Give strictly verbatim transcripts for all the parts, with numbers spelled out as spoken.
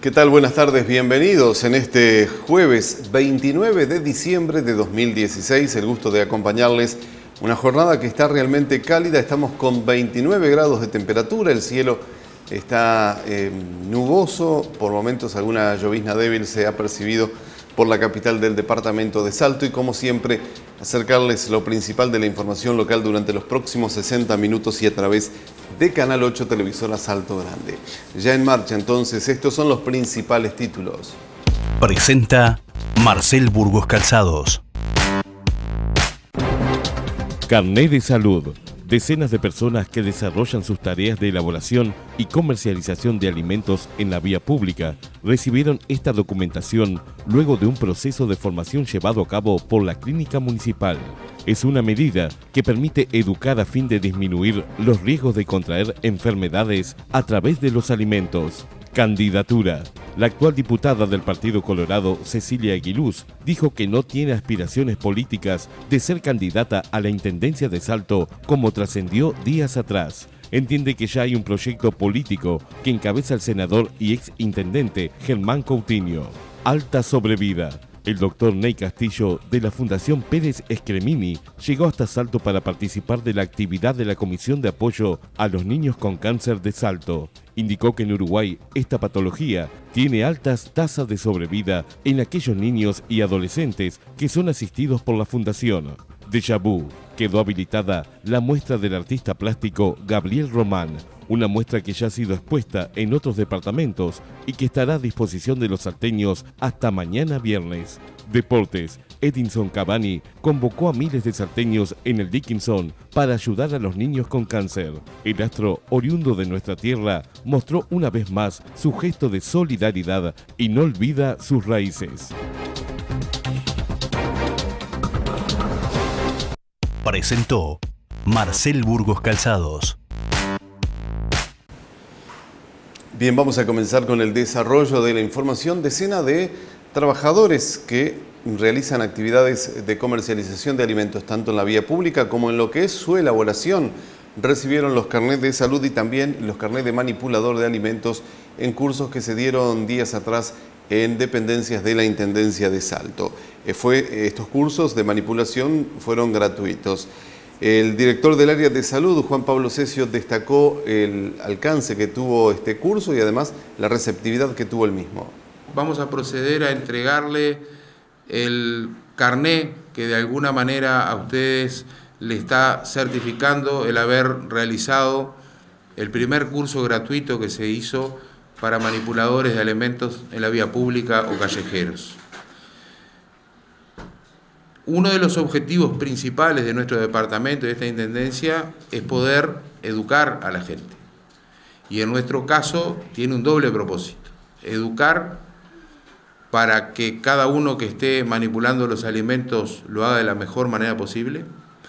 ¿Qué tal? Buenas tardes, bienvenidos en este jueves veintinueve de diciembre de dos mil dieciséis. El gusto de acompañarles. Una jornada que está realmente cálida, estamos con veintinueve grados de temperatura, el cielo está eh, nuboso, por momentos alguna llovizna débil se ha percibido por la capital del departamento de Salto y como siempre acercarles lo principal de la información local durante los próximos sesenta minutos y a través de Canal ocho Televisora Salto Grande. Ya en marcha entonces, estos son los principales títulos. Presenta Marcel Burgos Calzados. Carnet de salud. Decenas de personas que desarrollan sus tareas de elaboración y comercialización de alimentos en la vía pública recibieron esta documentación luego de un proceso de formación llevado a cabo por la clínica municipal. Es una medida que permite educar a fin de disminuir los riesgos de contraer enfermedades a través de los alimentos. Candidatura. La actual diputada del Partido Colorado, Cecilia Aguiluz, dijo que no tiene aspiraciones políticas de ser candidata a la Intendencia de Salto como trascendió días atrás. Entiende que ya hay un proyecto político que encabeza el senador y ex intendente Germán Coutinho. Alta sobrevida. El doctor Ney Castillo, de la Fundación Pérez Escremini, llegó hasta Salto para participar de la actividad de la Comisión de Apoyo a los Niños con Cáncer de Salto. Indicó que en Uruguay esta patología tiene altas tasas de sobrevida en aquellos niños y adolescentes que son asistidos por la Fundación. Déjà vu. Quedó habilitada la muestra del artista plástico Gabriel Román, una muestra que ya ha sido expuesta en otros departamentos y que estará a disposición de los salteños hasta mañana viernes. Deportes. Edinson Cavani convocó a miles de salteños en el Dickinson para ayudar a los niños con cáncer. El astro oriundo de nuestra tierra mostró una vez más su gesto de solidaridad y no olvida sus raíces. Presentó Marcel Burgos Calzados. Bien, vamos a comenzar con el desarrollo de la información. Decenas de trabajadores que realizan actividades de comercialización de alimentos tanto en la vía pública como en lo que es su elaboración recibieron los carnets de salud y también los carnets de manipulador de alimentos en cursos que se dieron días atrás en dependencias de la Intendencia de Salto. Eh, fue, estos cursos de manipulación fueron gratuitos. El director del área de salud, Juan Pablo Cesio, destacó el alcance que tuvo este curso y además la receptividad que tuvo el mismo. Vamos a proceder a entregarle el carné que de alguna manera a ustedes le está certificando el haber realizado el primer curso gratuito que se hizo para manipuladores de alimentos en la vía pública o callejeros. Uno de los objetivos principales de nuestro departamento y de esta intendencia es poder educar a la gente. Y en nuestro caso tiene un doble propósito: educar para que cada uno que esté manipulando los alimentos lo haga de la mejor manera posible,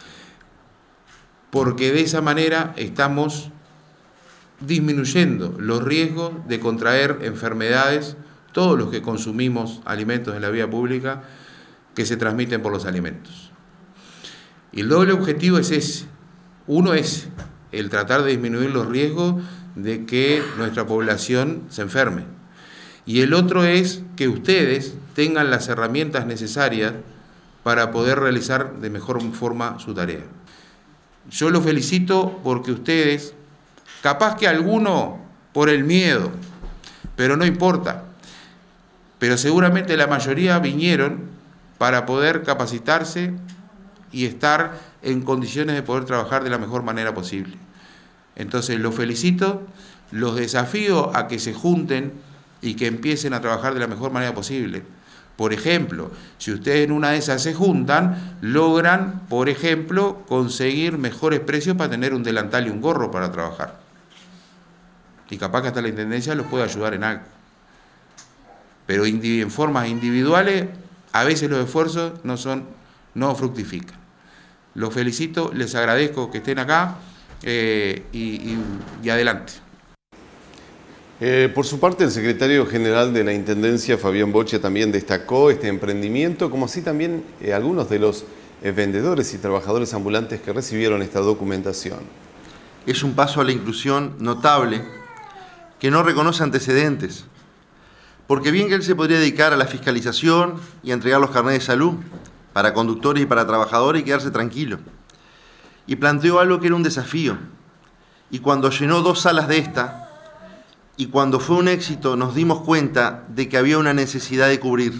porque de esa manera estamos disminuyendo los riesgos de contraer enfermedades, todos los que consumimos alimentos en la vía pública, que se transmiten por los alimentos. Y el doble objetivo es ese. Uno es el tratar de disminuir los riesgos de que nuestra población se enferme. Y el otro es que ustedes tengan las herramientas necesarias para poder realizar de mejor forma su tarea. Yo los felicito porque ustedes, capaz que alguno por el miedo, pero no importa, pero seguramente la mayoría vinieron para poder capacitarse y estar en condiciones de poder trabajar de la mejor manera posible. Entonces los felicito, los desafío a que se junten y que empiecen a trabajar de la mejor manera posible. Por ejemplo, si ustedes en una de esas se juntan, logran, por ejemplo, conseguir mejores precios para tener un delantal y un gorro para trabajar. Y capaz que hasta la Intendencia los puede ayudar en algo. Pero en formas individuales, a veces los esfuerzos no, son, no fructifican. Los felicito, les agradezco que estén acá eh, y, y, y adelante. Eh, por su parte, el secretario general de la Intendencia, Fabián Boche, también destacó este emprendimiento, como así también eh, algunos de los eh, vendedores y trabajadores ambulantes que recibieron esta documentación. Es un paso a la inclusión notable que no reconoce antecedentes. Porque bien que él se podría dedicar a la fiscalización y a entregar los carnets de salud para conductores y para trabajadores y quedarse tranquilo. Y planteó algo que era un desafío. Y cuando llenó dos salas de esta, y cuando fue un éxito, nos dimos cuenta de que había una necesidad de cubrir.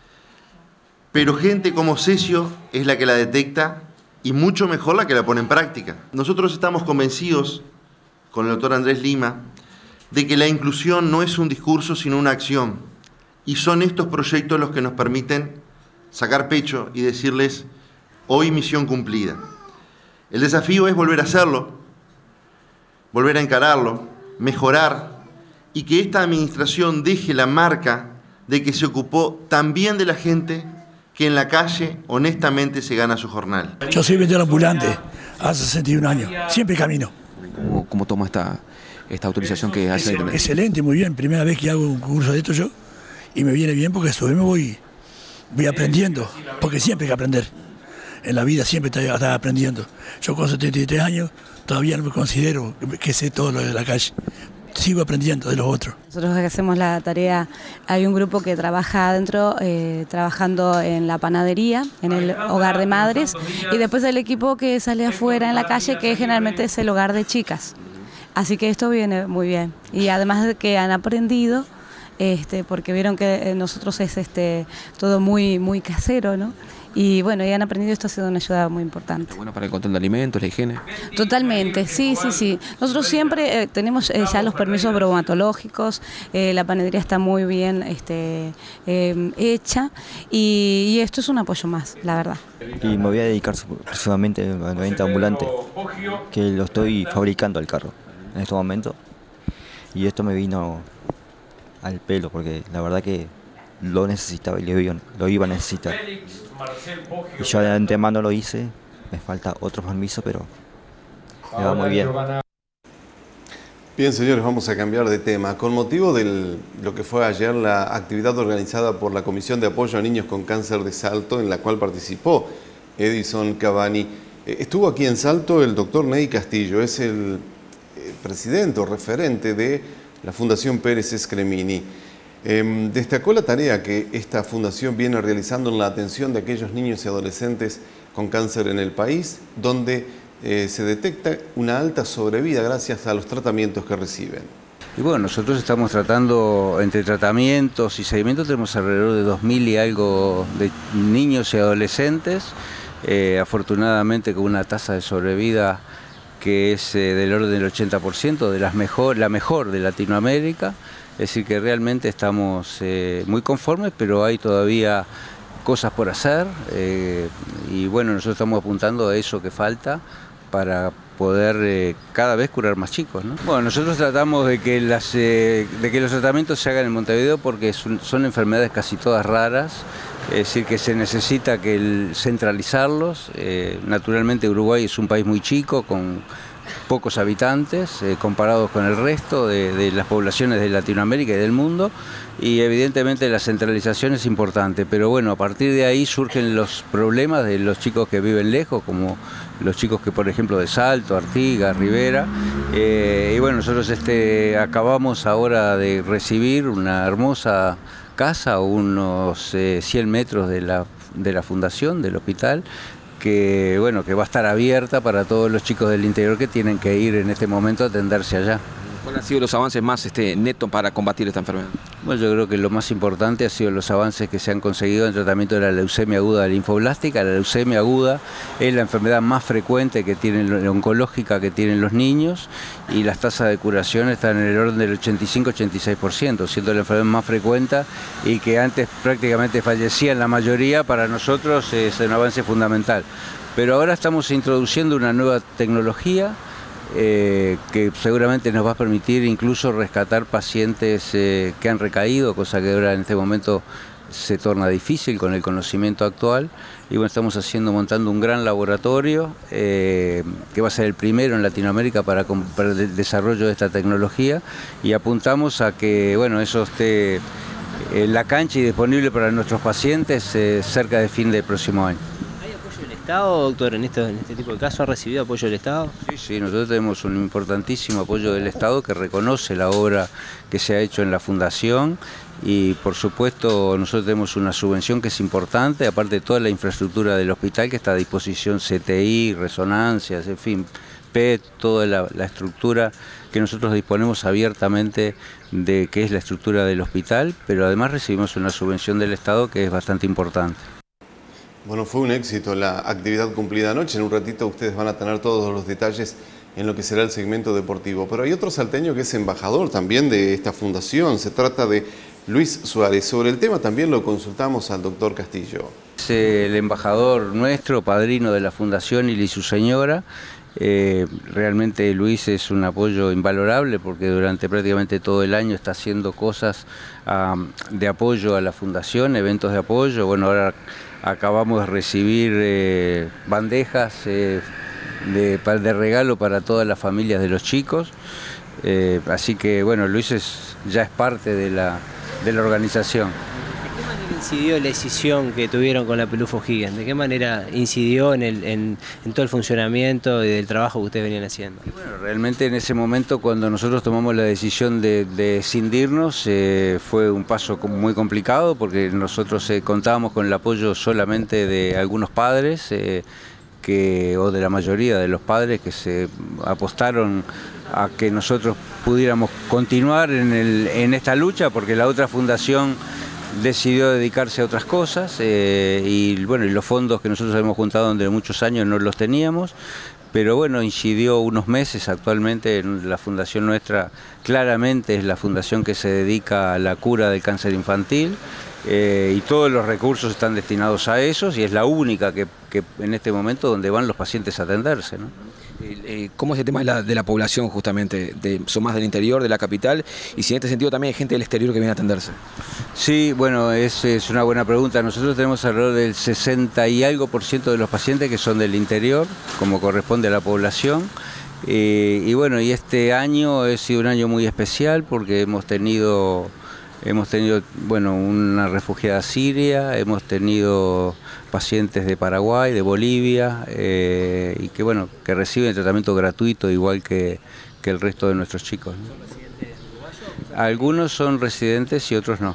Pero gente como Cesio es la que la detecta y mucho mejor la que la pone en práctica. Nosotros estamos convencidos, con el doctor Andrés Lima, de que la inclusión no es un discurso sino una acción. Y son estos proyectos los que nos permiten sacar pecho y decirles, hoy misión cumplida. El desafío es volver a hacerlo, volver a encararlo, mejorar y que esta administración deje la marca de que se ocupó también de la gente que en la calle honestamente se gana su jornal. Yo soy vendedor ambulante hace sesenta y un años, siempre camino. ¿Cómo, cómo toma esta, esta autorización que hace? Excelente, muy bien. Primera vez que hago un curso de esto yo y me viene bien porque eso me voy, voy aprendiendo, porque siempre hay que aprender. En la vida siempre estás aprendiendo. Yo con setenta y tres años todavía no me considero que sé todo lo de la calle. Sigo aprendiendo de los otros. Nosotros hacemos la tarea, hay un grupo que trabaja adentro, eh, trabajando en la panadería, en el hogar de madres, y después el equipo que sale afuera en la calle, que generalmente es el hogar de chicas. Así que esto viene muy bien. Y además de que han aprendido, este, porque vieron que nosotros es este, todo muy, muy casero, ¿no? Y bueno, ya han aprendido, esto ha sido una ayuda muy importante. Bueno, para el control de alimentos, la higiene. Totalmente, sí, sí, sí. Nosotros siempre eh, tenemos eh, ya los permisos bromatológicos, eh, la panadería está muy bien este, eh, hecha y, y esto es un apoyo más, la verdad. Y me voy a dedicar exclusivamente a la venta ambulante, que lo estoy fabricando al carro en este momento. Y esto me vino al pelo, porque la verdad que lo necesitaba y lo iba, lo iba a necesitar. Y yo de antemano lo hice, me falta otro permiso, pero me va muy bien. Bien, señores, vamos a cambiar de tema. Con motivo de lo que fue ayer la actividad organizada por la Comisión de Apoyo a Niños con Cáncer de Salto, en la cual participó Edison Cavani, estuvo aquí en Salto el doctor Ney Castillo, es el presidente o referente de la Fundación Pérez Scremini. Eh, destacó la tarea que esta fundación viene realizando en la atención de aquellos niños y adolescentes con cáncer en el país, donde eh, se detecta una alta sobrevida gracias a los tratamientos que reciben. Y bueno, nosotros estamos tratando, entre tratamientos y seguimientos, tenemos alrededor de dos mil y algo de niños y adolescentes, eh, afortunadamente con una tasa de sobrevida que es eh, del orden del ochenta por ciento, de las mejor, la mejor de Latinoamérica. Es decir, que realmente estamos eh, muy conformes, pero hay todavía cosas por hacer eh, y bueno, nosotros estamos apuntando a eso que falta para poder eh, cada vez curar más chicos, ¿no? Bueno, nosotros tratamos de que, las, eh, de que los tratamientos se hagan en Montevideo porque son, son enfermedades casi todas raras, es decir, que se necesita que el, centralizarlos. Eh, naturalmente Uruguay es un país muy chico, con pocos habitantes eh, comparados con el resto de, de las poblaciones de Latinoamérica y del mundo, y evidentemente la centralización es importante, pero bueno, a partir de ahí surgen los problemas de los chicos que viven lejos, como los chicos que por ejemplo de Salto, Artigas, Rivera, eh, y bueno, nosotros este, acabamos ahora de recibir una hermosa casa a unos eh, cien metros de la, de la fundación, del hospital, que bueno, que va a estar abierta para todos los chicos del interior que tienen que ir en este momento a atenderse allá. ¿Cuáles han sido los avances más este, netos para combatir esta enfermedad? Bueno, yo creo que lo más importante ha sido los avances que se han conseguido en el tratamiento de la leucemia aguda linfoblástica. La leucemia aguda es la enfermedad más frecuente que tienen, la oncológica que tienen los niños, y las tasas de curación están en el orden del ochenta y cinco a ochenta y seis por ciento, siendo la enfermedad más frecuente y que antes prácticamente fallecían la mayoría. Para nosotros es un avance fundamental. Pero ahora estamos introduciendo una nueva tecnología Eh, que seguramente nos va a permitir incluso rescatar pacientes eh, que han recaído, cosa que ahora en este momento se torna difícil con el conocimiento actual. Y bueno, estamos haciendo, montando un gran laboratorio eh, que va a ser el primero en Latinoamérica para, para el desarrollo de esta tecnología, y apuntamos a que bueno, eso esté en la cancha y disponible para nuestros pacientes eh, cerca de fin del próximo año. Estado, doctor, en, esto, en este tipo de casos ha recibido apoyo del Estado? Sí, sí, nosotros tenemos un importantísimo apoyo del Estado que reconoce la obra que se ha hecho en la Fundación y por supuesto nosotros tenemos una subvención que es importante, aparte de toda la infraestructura del hospital que está a disposición, C T I, resonancias, en fin, P E T, toda la, la estructura que nosotros disponemos abiertamente de que es la estructura del hospital, pero además recibimos una subvención del Estado que es bastante importante. Bueno, fue un éxito la actividad cumplida anoche. En un ratito ustedes van a tener todos los detalles en lo que será el segmento deportivo. Pero hay otro salteño que es embajador también de esta fundación. Se trata de Luis Suárez. Sobre el tema también lo consultamos al doctor Castillo. Es el embajador nuestro, padrino de la fundación y su señora. Eh, realmente Luis es un apoyo invalorable porque durante prácticamente todo el año está haciendo cosas um, de apoyo a la fundación, eventos de apoyo. Bueno, ahora acabamos de recibir eh, bandejas eh, de, de regalo para todas las familias de los chicos. Eh, así que bueno, Luis es, ya es parte de la, de la organización. ¿De qué manera incidió la decisión que tuvieron con la Pelufo Higgins? ¿De qué manera incidió en, el, en, en todo el funcionamiento y del trabajo que ustedes venían haciendo? Y bueno, realmente en ese momento cuando nosotros tomamos la decisión de, de escindirnos eh, fue un paso muy complicado porque nosotros eh, contábamos con el apoyo solamente de algunos padres eh, que, o de la mayoría de los padres que se apostaron a que nosotros pudiéramos continuar en, el, en esta lucha porque la otra fundación decidió dedicarse a otras cosas eh, y bueno, y los fondos que nosotros habíamos juntado durante muchos años no los teníamos, pero bueno, incidió unos meses. Actualmente en la fundación nuestra claramente es la fundación que se dedica a la cura del cáncer infantil eh, y todos los recursos están destinados a esos y es la única que, que en este momento donde van los pacientes a atenderse, ¿no? ¿Cómo es el tema de la, de la población justamente? De, ¿Son más del interior, de la capital? Y si en este sentido también hay gente del exterior que viene a atenderse. Sí, bueno, es, es una buena pregunta. Nosotros tenemos alrededor del sesenta y algo por ciento de los pacientes que son del interior, como corresponde a la población. Eh, y bueno, y este año ha sido un año muy especial porque hemos tenido... Hemos tenido, bueno, una refugiada siria, hemos tenido pacientes de Paraguay, de Bolivia, eh, y que bueno, que reciben tratamiento gratuito igual que, que el resto de nuestros chicos, ¿no? ¿Son residentes uruguayos? Algunos son residentes y otros no.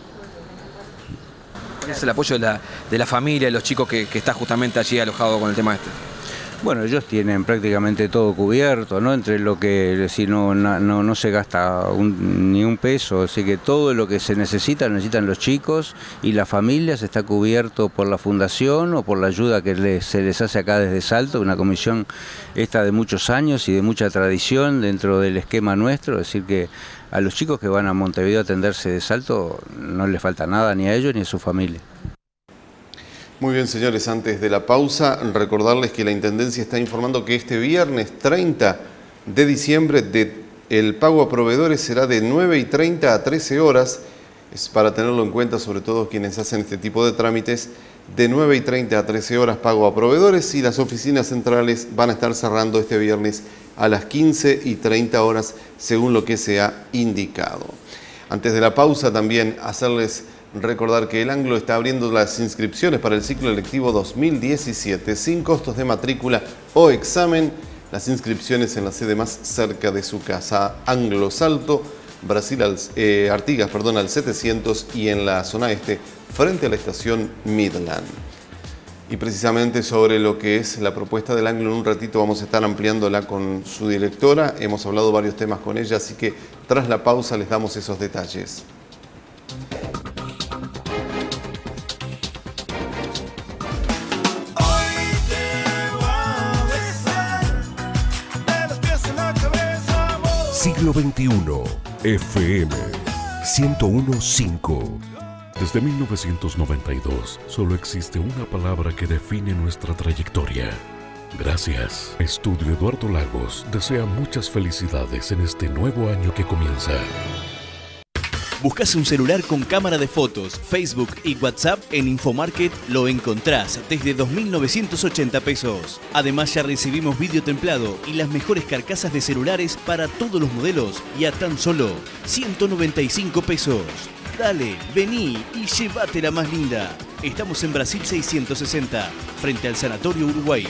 ¿Cuál es el apoyo de la, de la familia, de los chicos que, que está justamente allí alojado con el tema este? Bueno, ellos tienen prácticamente todo cubierto, ¿no? Entre lo que si no, no, no se gasta un, ni un peso, así que todo lo que se necesita, necesitan los chicos y las familias, está cubierto por la fundación o por la ayuda que les, se les hace acá desde Salto, una comisión esta de muchos años y de mucha tradición dentro del esquema nuestro, es decir que a los chicos que van a Montevideo a atenderse de Salto no les falta nada ni a ellos ni a su familia. Muy bien, señores, antes de la pausa, recordarles que la Intendencia está informando que este viernes treinta de diciembre de, el pago a proveedores será de nueve y treinta a trece horas. Es para tenerlo en cuenta, sobre todo quienes hacen este tipo de trámites, de nueve y treinta a trece horas pago a proveedores, y las oficinas centrales van a estar cerrando este viernes a las quince y treinta horas, según lo que se ha indicado. Antes de la pausa, también hacerles recordar que el Anglo está abriendo las inscripciones para el ciclo electivo dos mil diecisiete sin costos de matrícula o examen. Las inscripciones en la sede más cerca de su casa. Anglo Salto, Brasil al, eh, Artigas, perdón, al setecientos, y en la zona este, frente a la estación Midland. Y precisamente sobre lo que es la propuesta del Anglo, en un ratito vamos a estar ampliándola con su directora. Hemos hablado varios temas con ella, así que tras la pausa les damos esos detalles. Siglo veintiuno, F M ciento uno punto cinco. Desde mil novecientos noventa y dos, solo existe una palabra que define nuestra trayectoria. Gracias. Estudio Eduardo Lagos desea muchas felicidades en este nuevo año que comienza. ¿Buscas un celular con cámara de fotos, Facebook y WhatsApp? En Infomarket lo encontrás desde dos mil novecientos ochenta pesos. Además ya recibimos vídeo templado y las mejores carcasas de celulares para todos los modelos y a tan solo ciento noventa y cinco pesos. Dale, vení y llévate la más linda. Estamos en Brasil seiscientos sesenta, frente al Sanatorio Uruguay.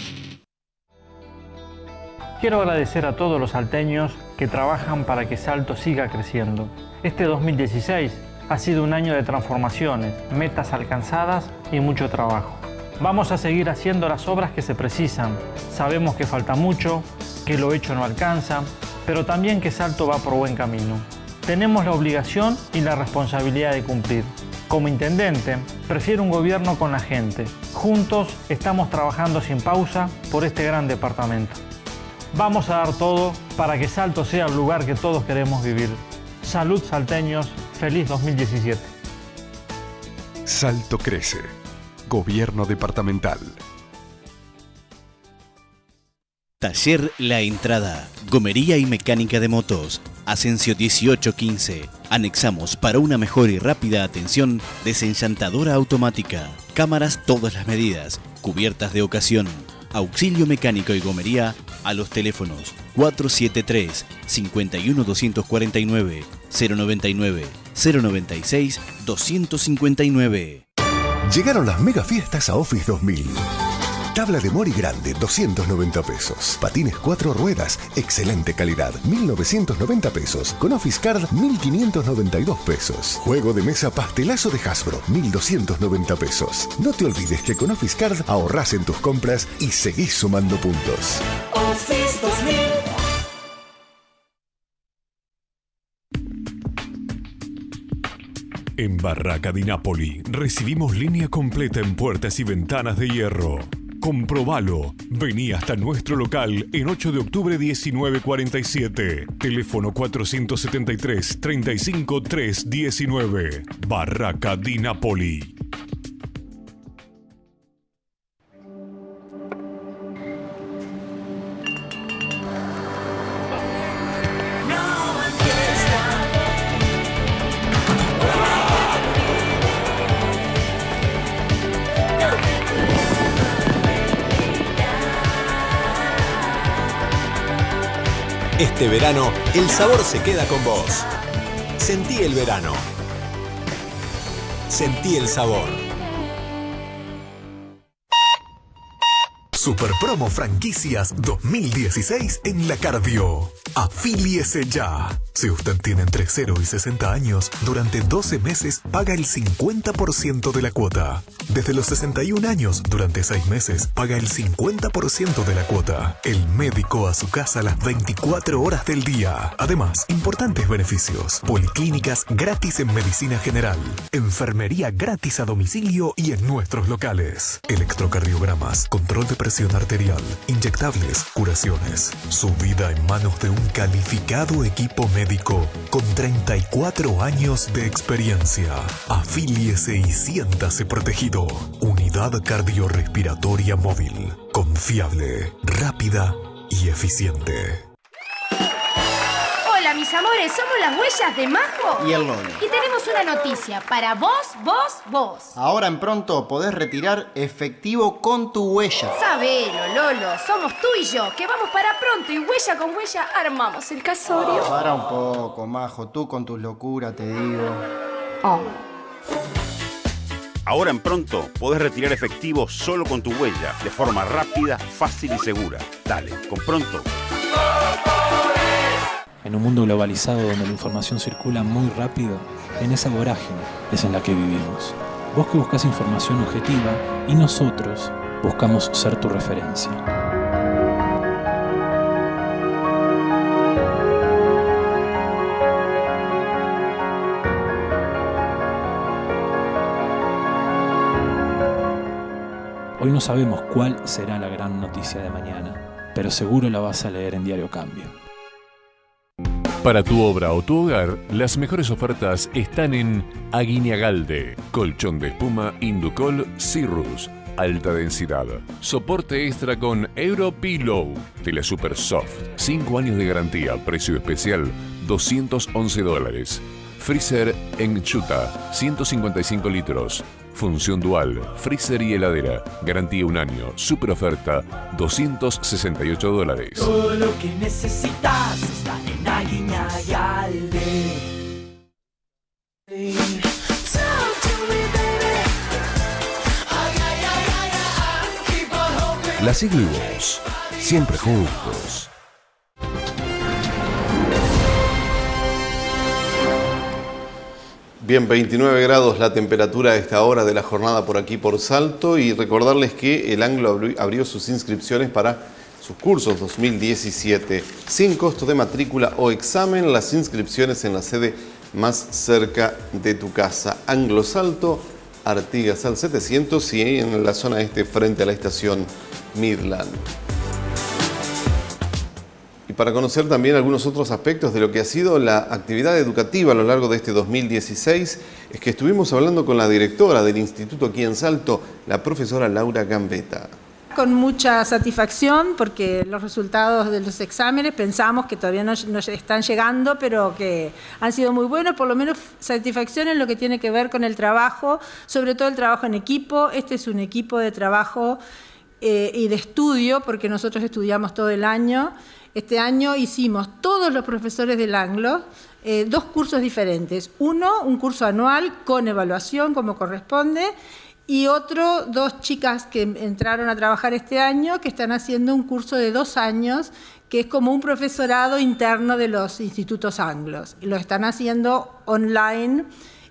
Quiero agradecer a todos los salteños que trabajan para que Salto siga creciendo. Este dos mil dieciséis ha sido un año de transformaciones, metas alcanzadas y mucho trabajo. Vamos a seguir haciendo las obras que se precisan. Sabemos que falta mucho, que lo hecho no alcanza, pero también que Salto va por buen camino. Tenemos la obligación y la responsabilidad de cumplir. Como intendente, prefiero un gobierno con la gente. Juntos estamos trabajando sin pausa por este gran departamento. Vamos a dar todo para que Salto sea el lugar que todos queremos vivir. Salud, salteños. Feliz dos mil diecisiete. Salto crece. Gobierno departamental. Taller La Entrada. Gomería y mecánica de motos. Asensio dieciocho quince. Anexamos para una mejor y rápida atención desenllantadora automática. Cámaras todas las medidas. Cubiertas de ocasión. Auxilio mecánico y gomería a los teléfonos cuatro siete tres, cinco uno dos cuatro nueve, cero nueve nueve, cero nueve seis, dos cinco nueve. Llegaron las mega fiestas a Office dos mil. Tabla de Mori grande, doscientos noventa pesos. Patines cuatro ruedas, excelente calidad, mil novecientos noventa pesos. Con Office Card, mil quinientos noventa y dos pesos. Juego de mesa pastelazo de Hasbro, mil doscientos noventa pesos. No te olvides que con Office Card ahorrás en tus compras y seguís sumando puntos. Office dos mil. En Barraca di Napoli recibimos línea completa en puertas y ventanas de hierro. Comprobalo. Vení hasta nuestro local en ocho de octubre diecinueve cuarenta y siete. Teléfono cuatrocientos setenta y tres, treinta y cinco, trescientos diecinueve. Barraca di Napoli. Este verano, el sabor se queda con vos. Sentí el verano. Sentí el sabor. Super Promo Franquicias dos mil dieciséis en La Cardio. Afíliese ya. Si usted tiene entre cero y sesenta años, durante doce meses paga el cincuenta por ciento de la cuota. Desde los sesenta y un años, durante seis meses, paga el cincuenta por ciento de la cuota. El médico a su casa las veinticuatro horas del día. Además, importantes beneficios. Policlínicas gratis en medicina general. Enfermería gratis a domicilio y en nuestros locales. Electrocardiogramas, control de presión arterial, inyectables, curaciones. Su vida en manos de un calificado equipo médico con treinta y cuatro años de experiencia. Afíliese y siéntase protegido. Unidad cardiorrespiratoria móvil. Confiable, rápida y eficiente. Hola, mis amores, somos las huellas de Majo y el Lolo. Y tenemos una noticia para vos, vos, vos. Ahora en Pronto podés retirar efectivo con tu huella. Sabelo, Lolo, somos tú y yo, que vamos para Pronto y huella con huella armamos el casorio. Para un poco, Majo, tú con tus locuras, te digo. Oh. Ahora en Pronto podés retirar efectivo solo con tu huella, de forma rápida, fácil y segura. Dale, con Pronto. En un mundo globalizado donde la información circula muy rápido, en esa vorágine es en la que vivimos. Vos que buscás información objetiva y nosotros buscamos ser tu referencia. Hoy no sabemos cuál será la gran noticia de mañana, pero seguro la vas a leer en Diario Cambio. Para tu obra o tu hogar, las mejores ofertas están en Aguiñagalde. Colchón de espuma Inducol Cirrus. Alta densidad. Soporte extra con Europillow. Tela Super Soft. cinco años de garantía. Precio especial doscientos once dólares. Freezer Enchuta. ciento cincuenta y cinco litros. Función dual, freezer y heladera. Garantía un año. Super oferta, doscientos sesenta y ocho dólares. Todo lo que necesitas está en Aguiñagalde. La Siglo y vos, siempre juntos. Bien, veintinueve grados la temperatura a esta hora de la jornada por aquí por Salto, y recordarles que el Anglo abrió sus inscripciones para sus cursos dos mil diecisiete sin costo de matrícula o examen. Las inscripciones en la sede más cerca de tu casa. Anglo Salto, Artigas al setecientos y en la zona este frente a la estación Midland. Y para conocer también algunos otros aspectos de lo que ha sido la actividad educativa a lo largo de este dos mil dieciséis, es que estuvimos hablando con la directora del instituto aquí en Salto, la profesora Laura Gambetta. Con mucha satisfacción, porque los resultados de los exámenes pensamos que todavía no, no están llegando, pero que han sido muy buenos, por lo menos satisfacción en lo que tiene que ver con el trabajo, sobre todo el trabajo en equipo. Este es un equipo de trabajo eh, y de estudio, porque nosotros estudiamos todo el año. Este año hicimos todos los profesores del Anglo eh, dos cursos diferentes. Uno, un curso anual con evaluación como corresponde, y otro, dos chicas que entraron a trabajar este año que están haciendo un curso de dos años que es como un profesorado interno de los institutos anglos. Lo están haciendo online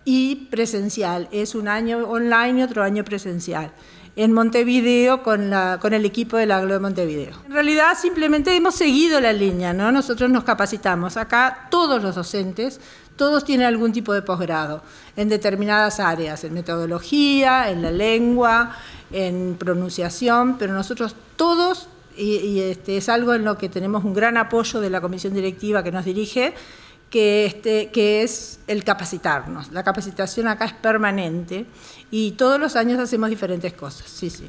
y presencial. Es un año online y otro año presencial. En Montevideo con, la, con el equipo del Anglo de Montevideo. En realidad simplemente hemos seguido la línea, ¿no? Nosotros nos capacitamos. Acá todos los docentes, todos tienen algún tipo de posgrado en determinadas áreas, en metodología, en la lengua, en pronunciación, pero nosotros todos, y, y este, es algo en lo que tenemos un gran apoyo de la comisión directiva que nos dirige, que, este, que es el capacitarnos. La capacitación acá es permanente y todos los años hacemos diferentes cosas. Sí, sí.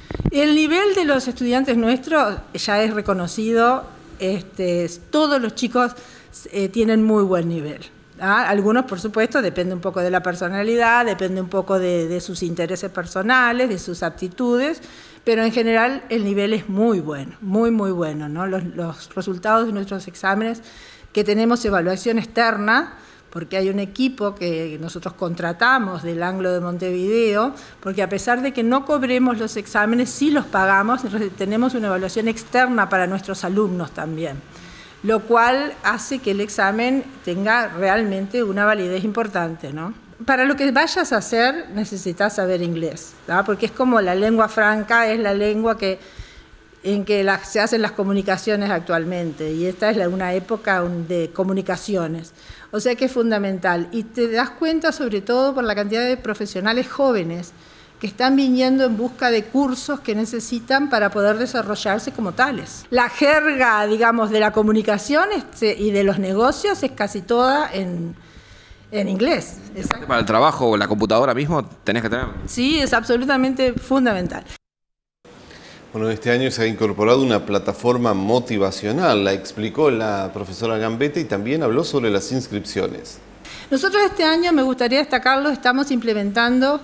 El nivel de los estudiantes nuestros ya es reconocido, este, todos los chicos eh, tienen muy buen nivel. ¿Ah? Algunos, por supuesto, depende un poco de la personalidad, depende un poco de, de sus intereses personales, de sus aptitudes, pero en general el nivel es muy bueno, muy, muy bueno, ¿no? Los, los resultados de nuestros exámenes, que tenemos evaluación externa, porque hay un equipo que nosotros contratamos del Anglo de Montevideo, porque a pesar de que no cobremos los exámenes, sí los pagamos, tenemos una evaluación externa para nuestros alumnos también, lo cual hace que el examen tenga realmente una validez importante, ¿no? Para lo que vayas a hacer necesitas saber inglés, ¿no? Porque es como la lengua franca, es la lengua que, en que la, se hacen las comunicaciones actualmente, y esta es la, una época de comunicaciones, o sea que es fundamental. Y te das cuenta sobre todo por la cantidad de profesionales jóvenes que están viniendo en busca de cursos que necesitan para poder desarrollarse como tales. La jerga, digamos, de la comunicación este, y de los negocios es casi toda en, en inglés. Exacto. Para el trabajo o la computadora mismo tenés que tener. Sí, es absolutamente fundamental. Bueno, este año se ha incorporado una plataforma motivacional, la explicó la profesora Gambetta y también habló sobre las inscripciones. Nosotros este año, me gustaría destacarlo, estamos implementando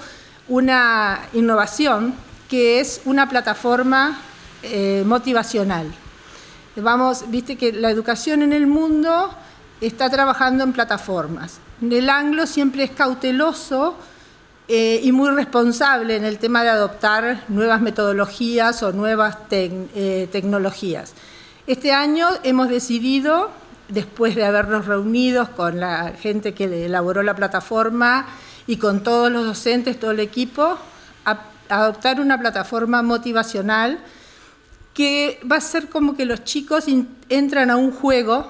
una innovación que es una plataforma eh, motivacional. Vamos, viste que la educación en el mundo está trabajando en plataformas. El Anglo siempre es cauteloso eh, y muy responsable en el tema de adoptar nuevas metodologías o nuevas tec eh, tecnologías. Este año hemos decidido, después de habernos reunido con la gente que elaboró la plataforma y con todos los docentes, todo el equipo, a adoptar una plataforma motivacional que va a ser como que los chicos entran a un juego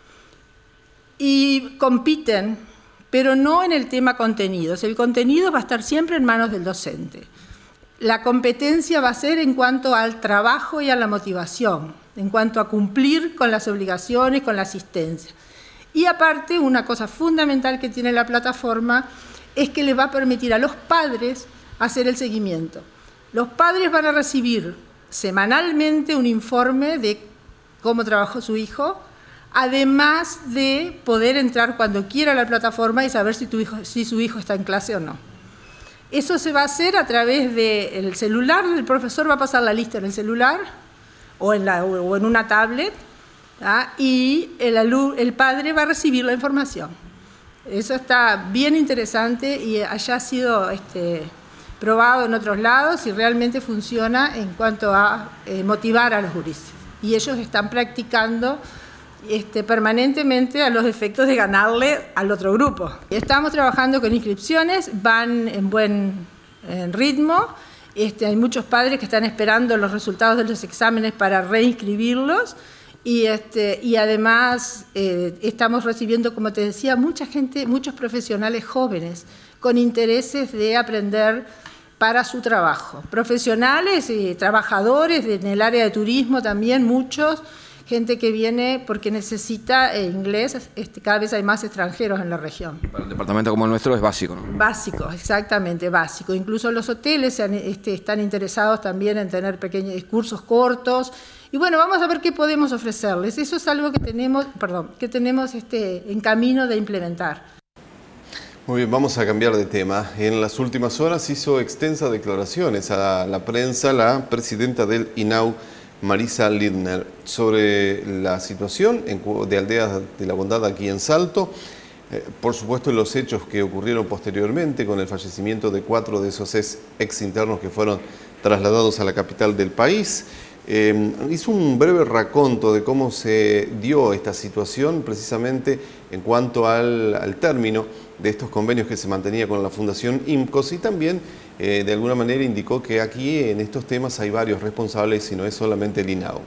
y compiten, pero no en el tema contenidos. El contenido va a estar siempre en manos del docente. La competencia va a ser en cuanto al trabajo y a la motivación, en cuanto a cumplir con las obligaciones, con la asistencia. Y aparte, una cosa fundamental que tiene la plataforma es que le va a permitir a los padres hacer el seguimiento. Los padres van a recibir semanalmente un informe de cómo trabajó su hijo, además de poder entrar cuando quiera a la plataforma y saber si, tu hijo, si su hijo está en clase o no. Eso se va a hacer a través del celular, el profesor va a pasar la lista en el celular o en, la, o en una tablet, ¿tá? Y el, el padre va a recibir la información. Eso está bien interesante y haya sido este, probado en otros lados y realmente funciona en cuanto a eh, motivar a los gurises. Y ellos están practicando este, permanentemente a los efectos de ganarle al otro grupo. Estamos trabajando con inscripciones, van en buen en ritmo. Este, hay muchos padres que están esperando los resultados de los exámenes para reinscribirlos. Y, este, y además eh, estamos recibiendo, como te decía, mucha gente, muchos profesionales jóvenes con intereses de aprender para su trabajo. Profesionales y trabajadores en el área de turismo también, muchos, gente que viene porque necesita eh, inglés, este, cada vez hay más extranjeros en la región. Para un departamento como el nuestro es básico, ¿no? Básico, exactamente, básico. Incluso los hoteles se han, este, están interesados también en tener pequeños cursos cortos. Y bueno, vamos a ver qué podemos ofrecerles. Eso es algo que tenemos, perdón, que tenemos este, en camino de implementar. Muy bien, vamos a cambiar de tema. En las últimas horas hizo extensas declaraciones a la prensa la presidenta del I N A U, Marisa Lindner, sobre la situación de Aldeas de la Bondad aquí en Salto. Eh, por supuesto, los hechos que ocurrieron posteriormente con el fallecimiento de cuatro de esos ex internos que fueron trasladados a la capital del país. Eh, hizo un breve raconto de cómo se dio esta situación precisamente en cuanto al, al término de estos convenios que se mantenía con la Fundación IMCOS y también eh, de alguna manera indicó que aquí en estos temas hay varios responsables y no es solamente el I N A U.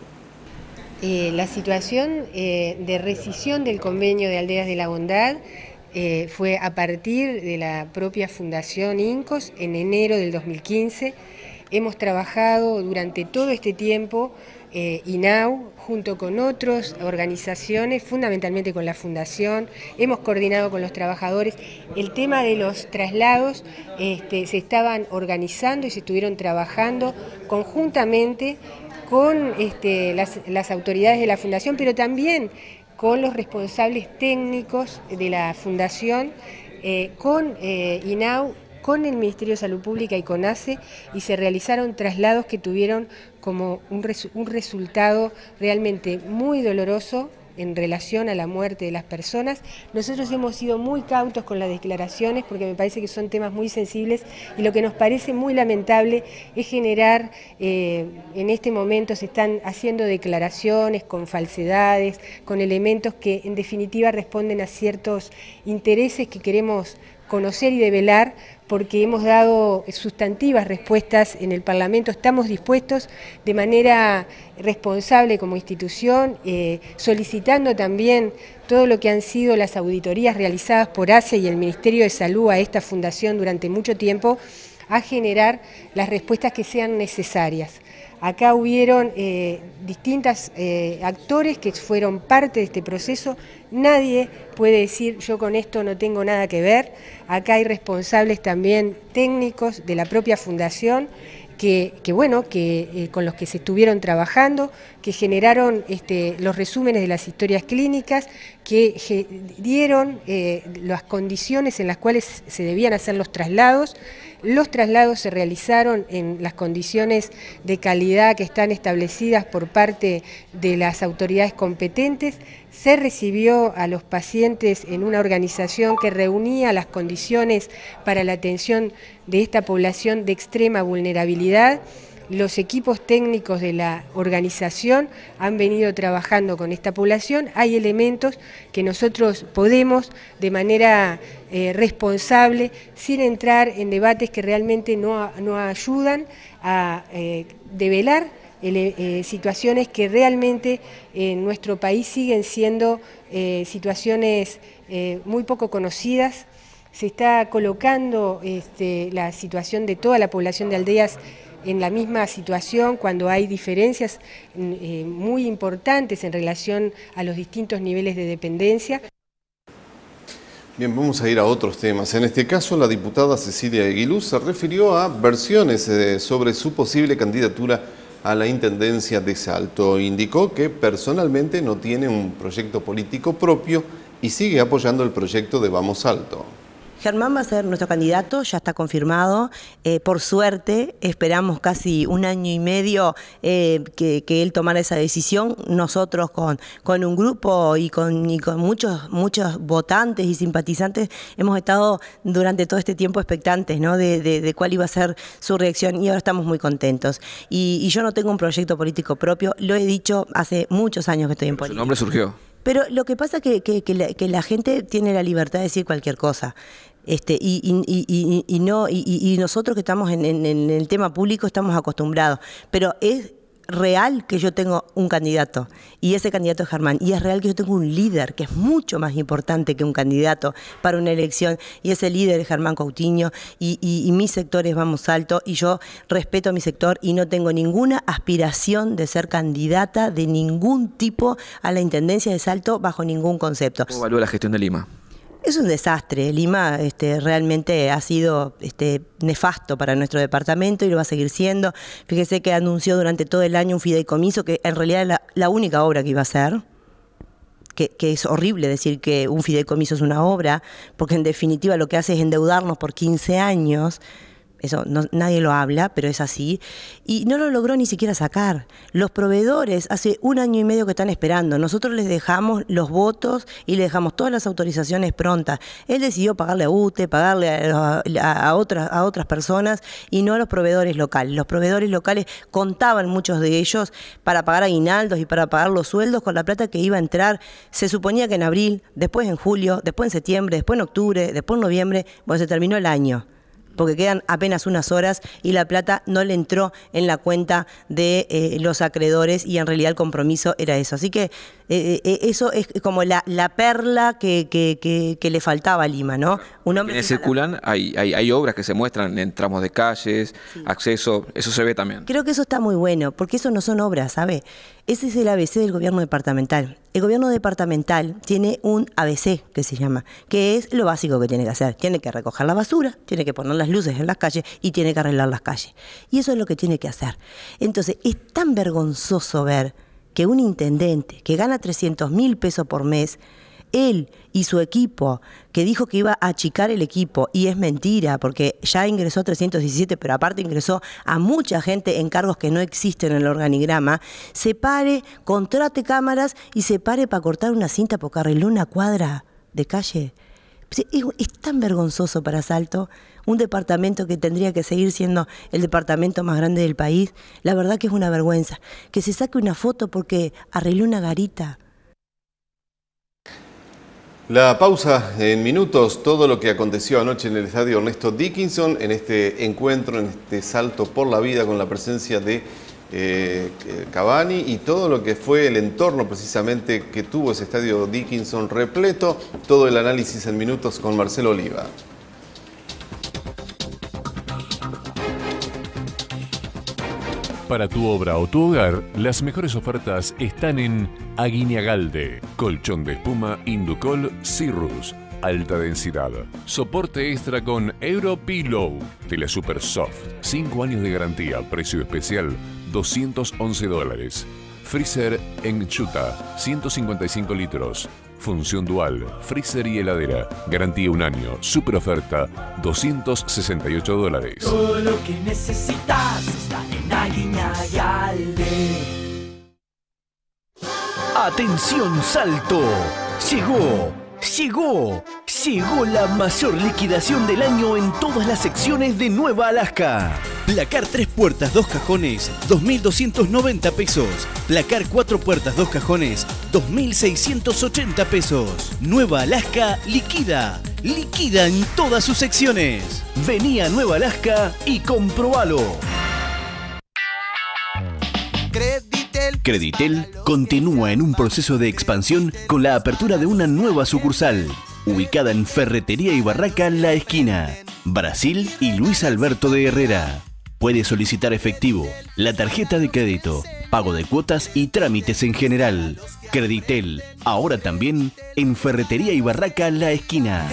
Eh, la situación eh, de rescisión del convenio de Aldeas de la Bondad eh, fue a partir de la propia Fundación IMCOS en enero del dos mil quince. Hemos trabajado durante todo este tiempo, eh, I N A U, junto con otras organizaciones, fundamentalmente con la Fundación, hemos coordinado con los trabajadores. El tema de los traslados este, se estaban organizando y se estuvieron trabajando conjuntamente con este, las, las autoridades de la Fundación, pero también con los responsables técnicos de la Fundación, eh, con eh, I N A U, con el Ministerio de Salud Pública y con A C E, y se realizaron traslados que tuvieron como un, res, un resultado realmente muy doloroso en relación a la muerte de las personas. Nosotros hemos sido muy cautos con las declaraciones porque me parece que son temas muy sensibles y lo que nos parece muy lamentable es generar, eh, en este momento se están haciendo declaraciones con falsedades, con elementos que en definitiva responden a ciertos intereses que queremos conocer y develar, porque hemos dado sustantivas respuestas en el Parlamento. Estamos dispuestos de manera responsable como institución, eh, solicitando también todo lo que han sido las auditorías realizadas por A C E y el Ministerio de Salud a esta fundación durante mucho tiempo, a generar las respuestas que sean necesarias. Acá hubieron eh, distintos eh, actores que fueron parte de este proceso. Nadie puede decir yo con esto no tengo nada que ver. Acá hay responsables también técnicos de la propia fundación que, que bueno, que eh, con los que se estuvieron trabajando, que generaron este, los resúmenes de las historias clínicas, que dieron eh, las condiciones en las cuales se debían hacer los traslados. Los traslados se realizaron en las condiciones de calidad que están establecidas por parte de las autoridades competentes. Se recibió a los pacientes en una organización que reunía las condiciones para la atención de esta población de extrema vulnerabilidad. Los equipos técnicos de la organización han venido trabajando con esta población. Hay elementos que nosotros podemos, de manera eh, responsable, sin entrar en debates que realmente no, no ayudan a eh, develar eh, eh, situaciones que realmente en nuestro país siguen siendo eh, situaciones eh, muy poco conocidas. Se está colocando este, la situación de toda la población de aldeas en la misma situación cuando hay diferencias eh, muy importantes en relación a los distintos niveles de dependencia. Bien, vamos a ir a otros temas. En este caso, la diputada Cecilia Aguiluz se refirió a versiones eh, sobre su posible candidatura a la Intendencia de Salto. Indicó que personalmente no tiene un proyecto político propio y sigue apoyando el proyecto de Vamos Salto. Germán va a ser nuestro candidato, ya está confirmado. Eh, por suerte, esperamos casi un año y medio eh, que, que él tomara esa decisión. Nosotros con, con un grupo y con, y con muchos, muchos votantes y simpatizantes hemos estado durante todo este tiempo expectantes, ¿no? de, de, de cuál iba a ser su reacción, y ahora estamos muy contentos. Y, y yo no tengo un proyecto político propio, lo he dicho hace muchos años que estoy en política. Su nombre surgió. Pero lo que pasa es que, que, que, la, que la gente tiene la libertad de decir cualquier cosa. Este, y, y, y, y, y, no, y, y nosotros que estamos en, en, en el tema público estamos acostumbrados. Pero es real que yo tengo un candidato, y ese candidato es Germán, y es real que yo tengo un líder que es mucho más importante que un candidato para una elección, y ese líder es Germán Coutinho, y, y, y mi sector es Vamos Salto, y yo respeto a mi sector y no tengo ninguna aspiración de ser candidata de ningún tipo a la Intendencia de Salto bajo ningún concepto. ¿Cómo evalúa la gestión de Lima? Es un desastre. Lima este, realmente ha sido este, nefasto para nuestro departamento y lo va a seguir siendo. Fíjese que anunció durante todo el año un fideicomiso que en realidad es la, la única obra que iba a hacer. Que, que es horrible decir que un fideicomiso es una obra, porque en definitiva lo que hace es endeudarnos por quince años. Eso no, nadie lo habla, pero es así. Y no lo logró ni siquiera sacar. Los proveedores hace un año y medio que están esperando. Nosotros les dejamos los votos y les dejamos todas las autorizaciones prontas. Él decidió pagarle a U T E, pagarle a, a, a, otras, a otras personas y no a los proveedores locales. Los proveedores locales contaban, muchos de ellos, para pagar aguinaldos y para pagar los sueldos con la plata que iba a entrar. Se suponía que en abril, después en julio, después en septiembre, después en octubre, después en noviembre. Bueno, se terminó el año, porque quedan apenas unas horas y la plata no le entró en la cuenta de eh, los acreedores, y en realidad el compromiso era eso. Así que eh, eh, eso es como la, la perla que, que, que, que le faltaba a Lima, ¿no? Un hombre Quienes circulan, hay, hay, hay obras que se muestran en tramos de calles, sí. acceso, eso se ve también. Creo que eso está muy bueno, porque eso no son obras, ¿sabe? Ese es el A B C del gobierno departamental. El gobierno departamental tiene un A B C que se llama, que es lo básico que tiene que hacer. Tiene que recoger la basura, tiene que poner las luces en las calles y tiene que arreglar las calles. Y eso es lo que tiene que hacer. Entonces, es tan vergonzoso ver que un intendente que gana trescientos mil pesos por mes, él y su equipo, que dijo que iba a achicar el equipo, y es mentira, porque ya ingresó trescientos diecisiete, pero aparte ingresó a mucha gente en cargos que no existen en el organigrama, se pare, contrate cámaras y se pare para cortar una cinta porque arregló una cuadra de calle. Es, es tan vergonzoso para Salto, un departamento que tendría que seguir siendo el departamento más grande del país. La verdad que es una vergüenza. Que se saque una foto porque arregló una garita. La pausa en minutos, todo lo que aconteció anoche en el estadio Ernesto Dickinson, en este encuentro, en este salto por la vida con la presencia de eh, Cavani, y todo lo que fue el entorno precisamente que tuvo ese estadio Dickinson repleto. Todo el análisis en minutos con Marcelo Oliva. Para tu obra o tu hogar, las mejores ofertas están en Aguiñagalde. Colchón de espuma Inducol Cirrus. Alta densidad. Soporte extra con Europillow. Tela Super Soft. cinco años de garantía. Precio especial doscientos once dólares. Freezer Enchuta. ciento cincuenta y cinco litros. Función dual, freezer y heladera. Garantía un año. Super oferta, doscientos sesenta y ocho dólares. Todo lo que necesitas está en Aguiñagalde. ¡Atención, Salto! Llegó, llegó, llegó la mayor liquidación del año en todas las secciones de Nueva Alaska. Placar tres puertas, dos cajones, dos mil doscientos noventa pesos. Placar cuatro puertas, dos cajones, dos mil seiscientos ochenta pesos. Nueva Alaska liquida. Liquida en todas sus secciones. Vení a Nueva Alaska y comprobalo. Creditel continúa en un proceso de expansión con la apertura de una nueva sucursal, ubicada en Ferretería y Barraca La Esquina, Brasil y Luis Alberto de Herrera. Puede solicitar efectivo, la tarjeta de crédito, pago de cuotas y trámites en general. Creditel, ahora también en Ferretería y Barraca La Esquina.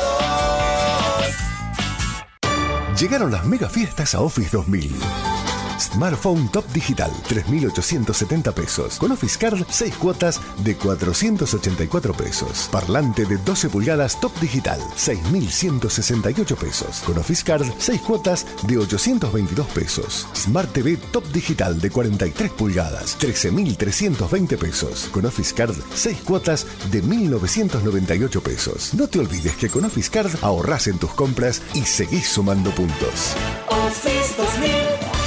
Llegaron las mega fiestas a Office dos mil. Smartphone Top Digital, tres mil ochocientos setenta pesos. Con Office Card, seis cuotas de cuatrocientos ochenta y cuatro pesos. Parlante de doce pulgadas Top Digital, seis mil ciento sesenta y ocho pesos. Con Office Card, seis cuotas de ochocientos veintidós pesos. Smart T V Top Digital de cuarenta y tres pulgadas, trece mil trescientos veinte pesos. Con Office Card, seis cuotas de mil novecientos noventa y ocho pesos. No te olvides que con Office Card ahorrás en tus compras y seguís sumando puntos. Office dos mil.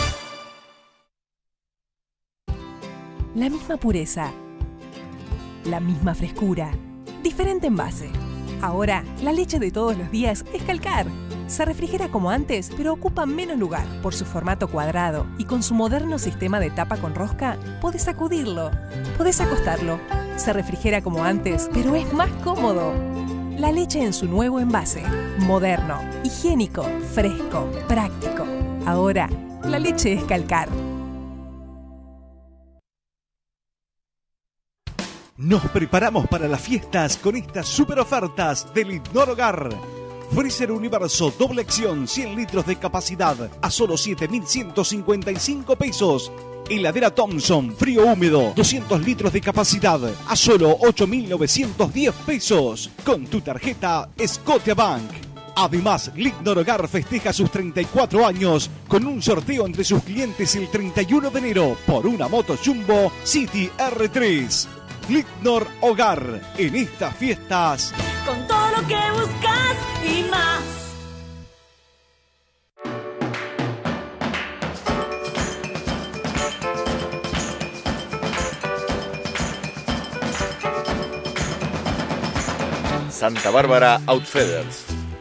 La misma pureza, la misma frescura, diferente envase. Ahora, la leche de todos los días es Calcar. Se refrigera como antes, pero ocupa menos lugar. Por su formato cuadrado y con su moderno sistema de tapa con rosca, podés sacudirlo, podés acostarlo. Se refrigera como antes, pero es más cómodo. La leche en su nuevo envase. Moderno, higiénico, fresco, práctico. Ahora, la leche es Calcar. Nos preparamos para las fiestas con estas super ofertas del Lidnor Hogar. Freezer Universo doble acción cien litros de capacidad a solo siete mil ciento cincuenta y cinco pesos. Heladera Thompson frío húmedo doscientos litros de capacidad a solo ocho mil novecientos diez pesos con tu tarjeta Scotiabank. Además, Lidnor Hogar festeja sus treinta y cuatro años con un sorteo entre sus clientes el treinta y uno de enero por una moto Jumbo City R tres. Lidnor Hogar, en estas fiestas. Con todo lo que buscas y más. Santa Bárbara Outfitters.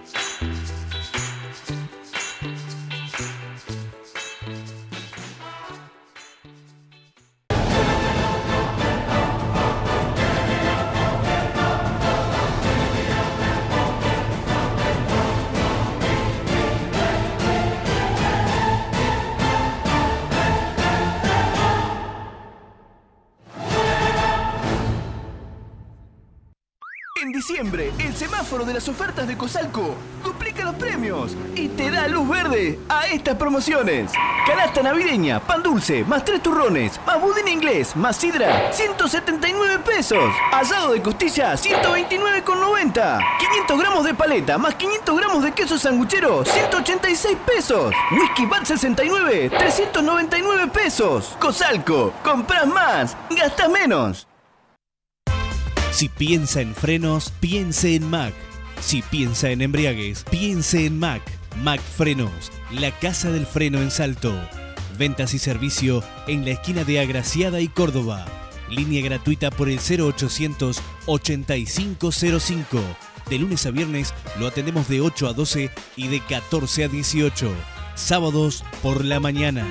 En diciembre, el semáforo de las ofertas de Cosalco duplica los premios y te da luz verde a estas promociones. Canasta navideña, pan dulce, más tres turrones, más budín inglés, más sidra, ciento setenta y nueve pesos. Asado de costilla, ciento veintinueve con noventa. quinientos gramos de paleta, más quinientos gramos de queso sanguchero, ciento ochenta y seis pesos. Whisky Bat sesenta y nueve, trescientos noventa y nueve pesos. Cosalco, compras más, gastas menos. Si piensa en frenos, piense en Mac. Si piensa en embriagues, piense en Mac. Mac Frenos, la casa del freno en Salto. Ventas y servicio en la esquina de Agraciada y Córdoba. Línea gratuita por el cero ochocientos ochenta y cinco cero cinco. De lunes a viernes lo atendemos de ocho a doce y de catorce a dieciocho. Sábados por la mañana.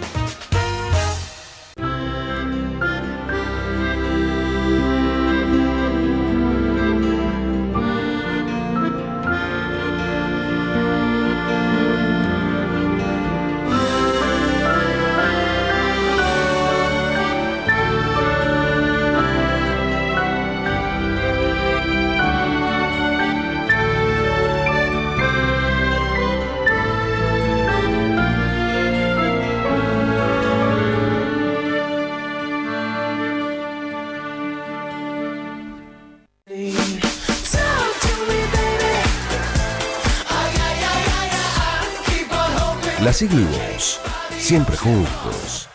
La seguimos, siempre juntos.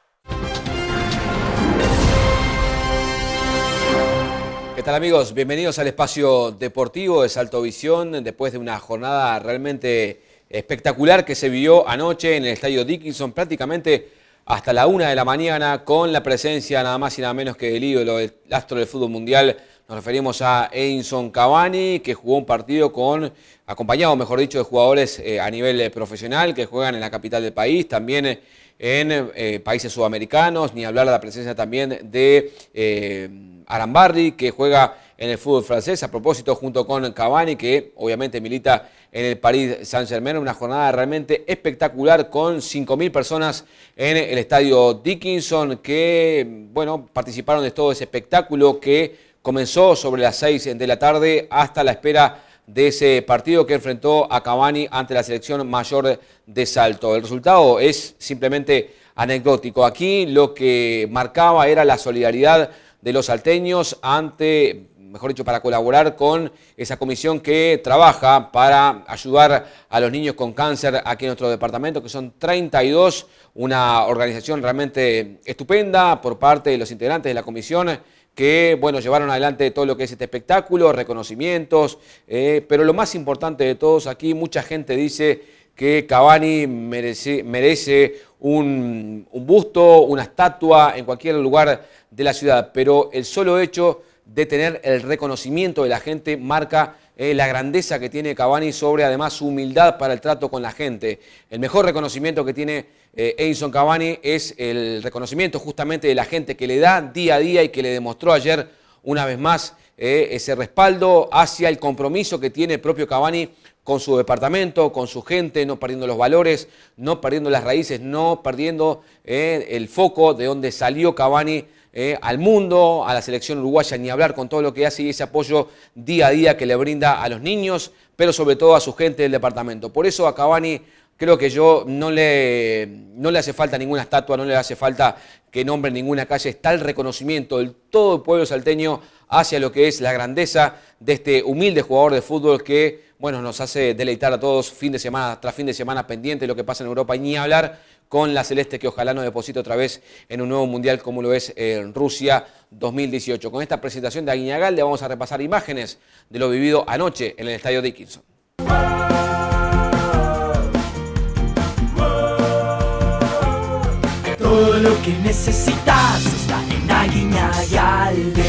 ¿Qué tal, amigos? Bienvenidos al espacio deportivo de Salto Visión después de una jornada realmente espectacular que se vivió anoche en el Estadio Dickinson, prácticamente hasta la una de la mañana, con la presencia nada más y nada menos que del ídolo, el astro del fútbol mundial. Nos referimos a Edinson Cavani, que jugó un partido con, acompañado, mejor dicho, de jugadores eh, a nivel eh, profesional que juegan en la capital del país, también eh, en eh, países sudamericanos, ni hablar de la presencia también de eh, Arambarri, que juega en el fútbol francés, a propósito, junto con Cavani, que obviamente milita en el Paris Saint-Germain. Una jornada realmente espectacular con cinco mil personas en el Estadio Dickinson, que, bueno, participaron de todo ese espectáculo que comenzó sobre las seis de la tarde hasta la espera de ese partido que enfrentó a Cavani ante la selección mayor de Salto. El resultado es simplemente anecdótico. Aquí lo que marcaba era la solidaridad de los salteños ante, mejor dicho, para colaborar con esa comisión que trabaja para ayudar a los niños con cáncer aquí en nuestro departamento, que son treinta y dos, una organización realmente estupenda por parte de los integrantes de la comisión que, bueno, llevaron adelante todo lo que es este espectáculo, reconocimientos, eh, pero lo más importante de todos aquí, mucha gente dice que Cavani merece, merece un, un busto, una estatua en cualquier lugar de la ciudad, pero el solo hecho de tener el reconocimiento de la gente marca eh, la grandeza que tiene Cavani sobre además su humildad para el trato con la gente. El mejor reconocimiento que tiene eh, Edinson Cavani es el reconocimiento justamente de la gente que le da día a día y que le demostró ayer una vez más eh, ese respaldo hacia el compromiso que tiene el propio Cavani con su departamento, con su gente, no perdiendo los valores, no perdiendo las raíces, no perdiendo eh, el foco de donde salió Cavani Eh, al mundo, a la selección uruguaya, ni hablar con todo lo que hace y ese apoyo día a día que le brinda a los niños, pero sobre todo a su gente del departamento. Por eso a Cavani creo que yo no le, no le hace falta ninguna estatua, no le hace falta que nombre ninguna calle, está el reconocimiento del todo el pueblo salteño hacia lo que es la grandeza de este humilde jugador de fútbol que, bueno, nos hace deleitar a todos fin de semana tras fin de semana pendiente de lo que pasa en Europa y ni hablar con la celeste que ojalá nos deposite otra vez en un nuevo mundial como lo es en Rusia dos mil dieciocho. Con esta presentación de Aguiñagalde vamos a repasar imágenes de lo vivido anoche en el Estadio Dickinson. Todo lo que necesitas está en Aguiñagalde.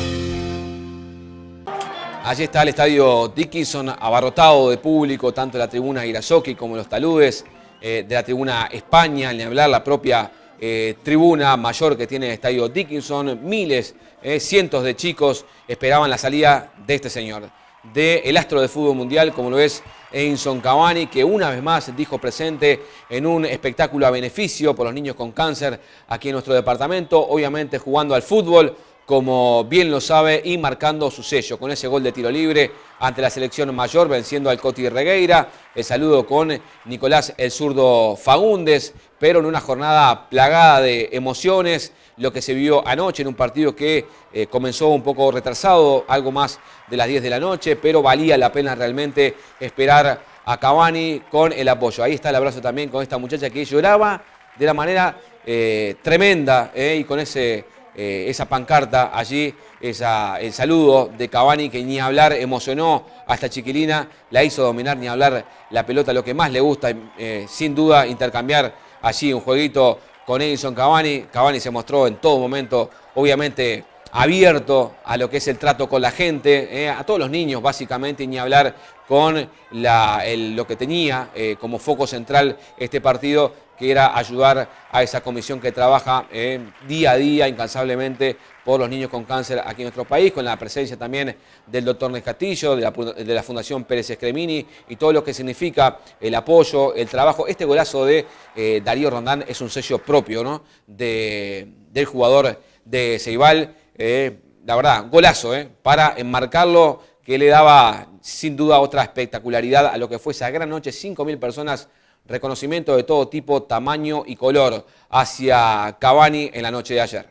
Allí está el Estadio Dickinson abarrotado de público, tanto la tribuna Irazoki como los taludes eh, de la tribuna España, ni hablar la propia eh, tribuna mayor que tiene el Estadio Dickinson. Miles, eh, cientos de chicos esperaban la salida de este señor, del astro de fútbol mundial como lo es Edinson Cavani, que una vez más dijo presente en un espectáculo a beneficio por los niños con cáncer aquí en nuestro departamento, obviamente jugando al fútbol como bien lo sabe y marcando su sello con ese gol de tiro libre ante la selección mayor, venciendo al Coti Regueira. El saludo con Nicolás el zurdo Faúndez, pero en una jornada plagada de emociones, lo que se vio anoche en un partido que eh, comenzó un poco retrasado, algo más de las diez de la noche, pero valía la pena realmente esperar a Cavani con el apoyo. Ahí está el abrazo también con esta muchacha que lloraba de la manera eh, tremenda eh, y con ese... Eh, esa pancarta allí, esa, el saludo de Cavani que ni hablar emocionó a esta chiquilina, la hizo dominar ni hablar la pelota, lo que más le gusta, eh, sin duda intercambiar allí un jueguito con Edinson Cavani. Cavani se mostró en todo momento, obviamente, abierto a lo que es el trato con la gente, eh, a todos los niños básicamente, y ni hablar con la, el, lo que tenía eh, como foco central este partido, que era ayudar a esa comisión que trabaja eh, día a día, incansablemente, por los niños con cáncer aquí en nuestro país, con la presencia también del doctor Nes Castillo, de la, de la Fundación Pérez Escremini, y todo lo que significa el apoyo, el trabajo. Este golazo de eh, Darío Rondán es un sello propio, ¿no?, de, del jugador de Ceibal. Eh, la verdad, golazo, eh, para enmarcarlo, que le daba sin duda otra espectacularidad a lo que fue esa gran noche, cinco mil personas, reconocimiento de todo tipo, tamaño y color hacia Cavani en la noche de ayer.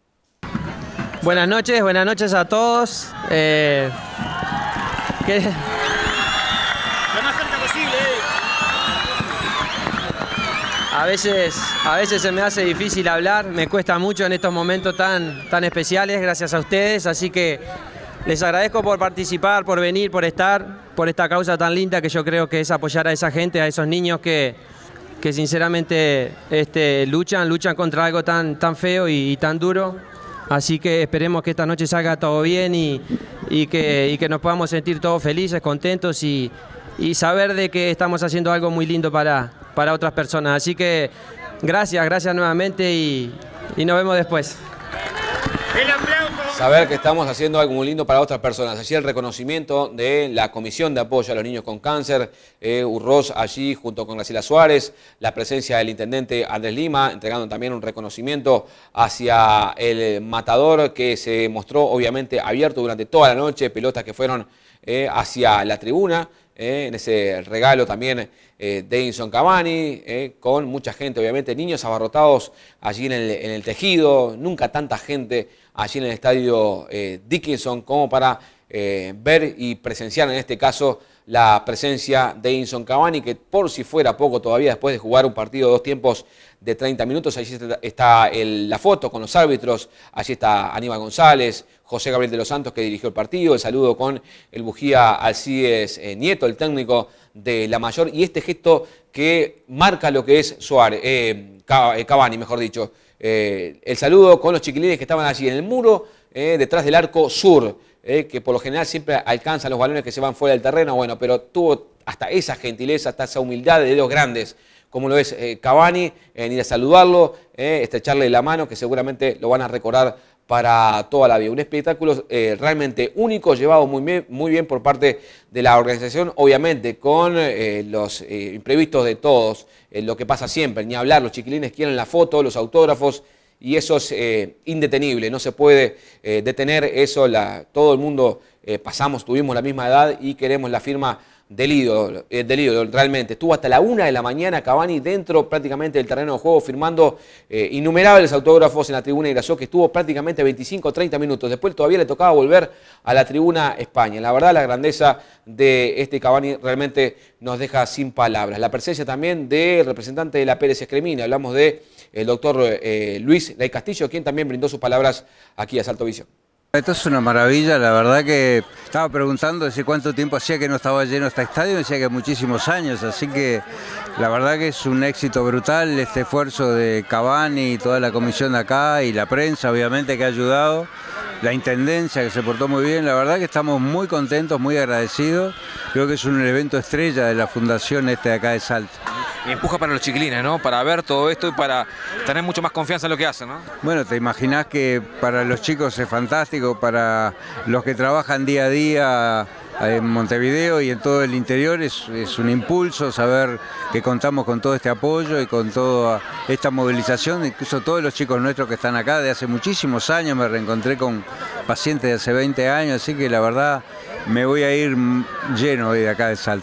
Buenas noches, buenas noches a todos. Eh, ¿qué? Lo más cerca posible. A veces, a veces se me hace difícil hablar, me cuesta mucho en estos momentos tan, tan especiales, gracias a ustedes, así que les agradezco por participar, por venir, por estar, por esta causa tan linda que yo creo que es apoyar a esa gente, a esos niños que, que sinceramente este, luchan, luchan contra algo tan, tan feo y, y tan duro. Así que esperemos que esta noche salga todo bien y, y, que, y que nos podamos sentir todos felices, contentos y, y saber de que estamos haciendo algo muy lindo para, para otras personas. Así que gracias, gracias nuevamente y, y nos vemos después. Saber que estamos haciendo algo muy lindo para otras personas. Allí el reconocimiento de la Comisión de Apoyo a los Niños con Cáncer, eh, Urroz allí junto con Graciela Suárez, la presencia del intendente Andrés Lima, entregando también un reconocimiento hacia el matador que se mostró obviamente abierto durante toda la noche, pelotas que fueron eh, hacia la tribuna, eh, en ese regalo también eh, de Edinson Cavani, eh, con mucha gente, obviamente, niños abarrotados allí en el, en el tejido, nunca tanta gente allí en el estadio eh, Dickinson como para eh, ver y presenciar en este caso la presencia de Edinson Cavani, que por si fuera poco todavía después de jugar un partido de dos tiempos de treinta minutos, allí está el, la foto con los árbitros, allí está Aníbal González, José Gabriel de los Santos que dirigió el partido, el saludo con el Bujía Alcides eh, Nieto, el técnico de la mayor, y este gesto que marca lo que es Suárez, eh, Cavani, mejor dicho, eh, el saludo con los chiquilines que estaban allí en el muro, eh, detrás del arco sur, eh, que por lo general siempre alcanzan los balones que se van fuera del terreno, bueno, pero tuvo hasta esa gentileza, hasta esa humildad de los grandes, como lo es eh, Cavani, en ir a saludarlo, eh, estrecharle la mano, que seguramente lo van a recordar para toda la vida. Un espectáculo eh, realmente único, llevado muy bien, muy bien por parte de la organización, obviamente con eh, los eh, imprevistos de todos, eh, lo que pasa siempre, ni hablar, los chiquilines quieren la foto, los autógrafos, y eso es eh, indetenible, no se puede eh, detener eso, la, todo el mundo eh, pasamos, tuvimos la misma edad y queremos la firma del ídolo, eh, del ídolo, realmente. Estuvo hasta la una de la mañana Cavani dentro prácticamente del terreno de juego firmando eh, innumerables autógrafos en la tribuna Irasó, que estuvo prácticamente veinticinco o treinta minutos. Después todavía le tocaba volver a la tribuna España. La verdad, la grandeza de este Cavani realmente nos deja sin palabras. La presencia también del representante de la Pérez Escremini, hablamos de el doctor eh, Luis Ley Castillo, quien también brindó sus palabras aquí a Salto Visión. Esto es una maravilla, la verdad que estaba preguntando de cuánto tiempo hacía que no estaba lleno este estadio, decía que muchísimos años, así que la verdad que es un éxito brutal este esfuerzo de Cavani y toda la comisión de acá y la prensa obviamente que ha ayudado, la intendencia que se portó muy bien, la verdad que estamos muy contentos, muy agradecidos, creo que es un evento estrella de la fundación este de acá de Salto. Y empuja para los chiquilines, ¿no? Para ver todo esto y para tener mucho más confianza en lo que hacen, ¿no? Bueno, te imaginás que para los chicos es fantástico, para los que trabajan día a día en Montevideo y en todo el interior es, es un impulso saber que contamos con todo este apoyo y con toda esta movilización, incluso todos los chicos nuestros que están acá de hace muchísimos años, me reencontré con pacientes de hace veinte años, así que la verdad me voy a ir lleno hoy de acá de Salto.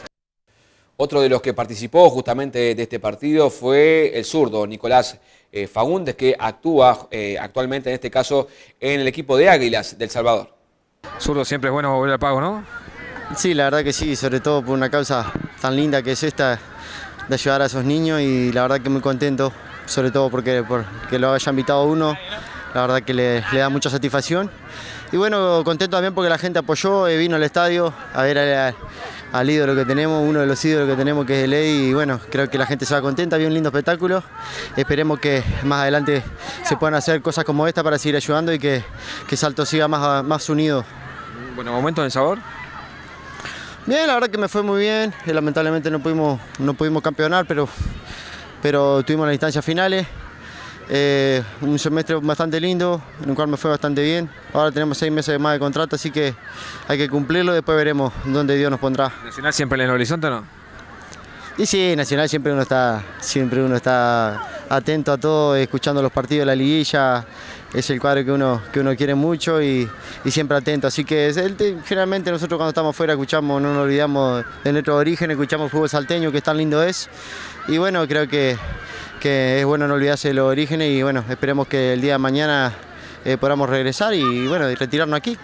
Otro de los que participó justamente de este partido fue el zurdo Nicolás eh, Faúndez, que actúa eh, actualmente en este caso en el equipo de Águilas del Salvador. Zurdo, siempre es bueno volver al pago, ¿no? Sí, la verdad que sí, sobre todo por una causa tan linda que es esta, de ayudar a esos niños, y la verdad que muy contento, sobre todo porque, porque lo haya invitado uno, la verdad que le, le da mucha satisfacción. Y bueno, contento también porque la gente apoyó, eh, vino al estadio a ver al, al ídolo que tenemos, uno de los ídolos que tenemos que es el Ley, y bueno, creo que la gente se va contenta, había un lindo espectáculo. Esperemos que más adelante se puedan hacer cosas como esta para seguir ayudando y que, que Salto siga más, más unido. Bueno, momento en el Sabor. Bien, la verdad que me fue muy bien, eh, lamentablemente no pudimos, no pudimos campeonar, pero, pero tuvimos las instancias finales. Eh, un semestre bastante lindo, en el cual me fue bastante bien. Ahora tenemos seis meses más de contrato, así que hay que cumplirlo, después veremos dónde Dios nos pondrá. ¿Nacional siempre en el horizonte o no? Y sí, Nacional siempre uno está, siempre uno está atento a todo, escuchando los partidos de la liguilla. Es el cuadro que uno, que uno quiere mucho y, y siempre atento. Así que es el, generalmente nosotros cuando estamos afuera escuchamos, no nos olvidamos de nuestro origen, escuchamos fútbol salteño, que tan lindo es. Y bueno, creo que, que es bueno no olvidarse de los orígenes y bueno, esperemos que el día de mañana eh, podamos regresar y bueno, y retirarnos aquí.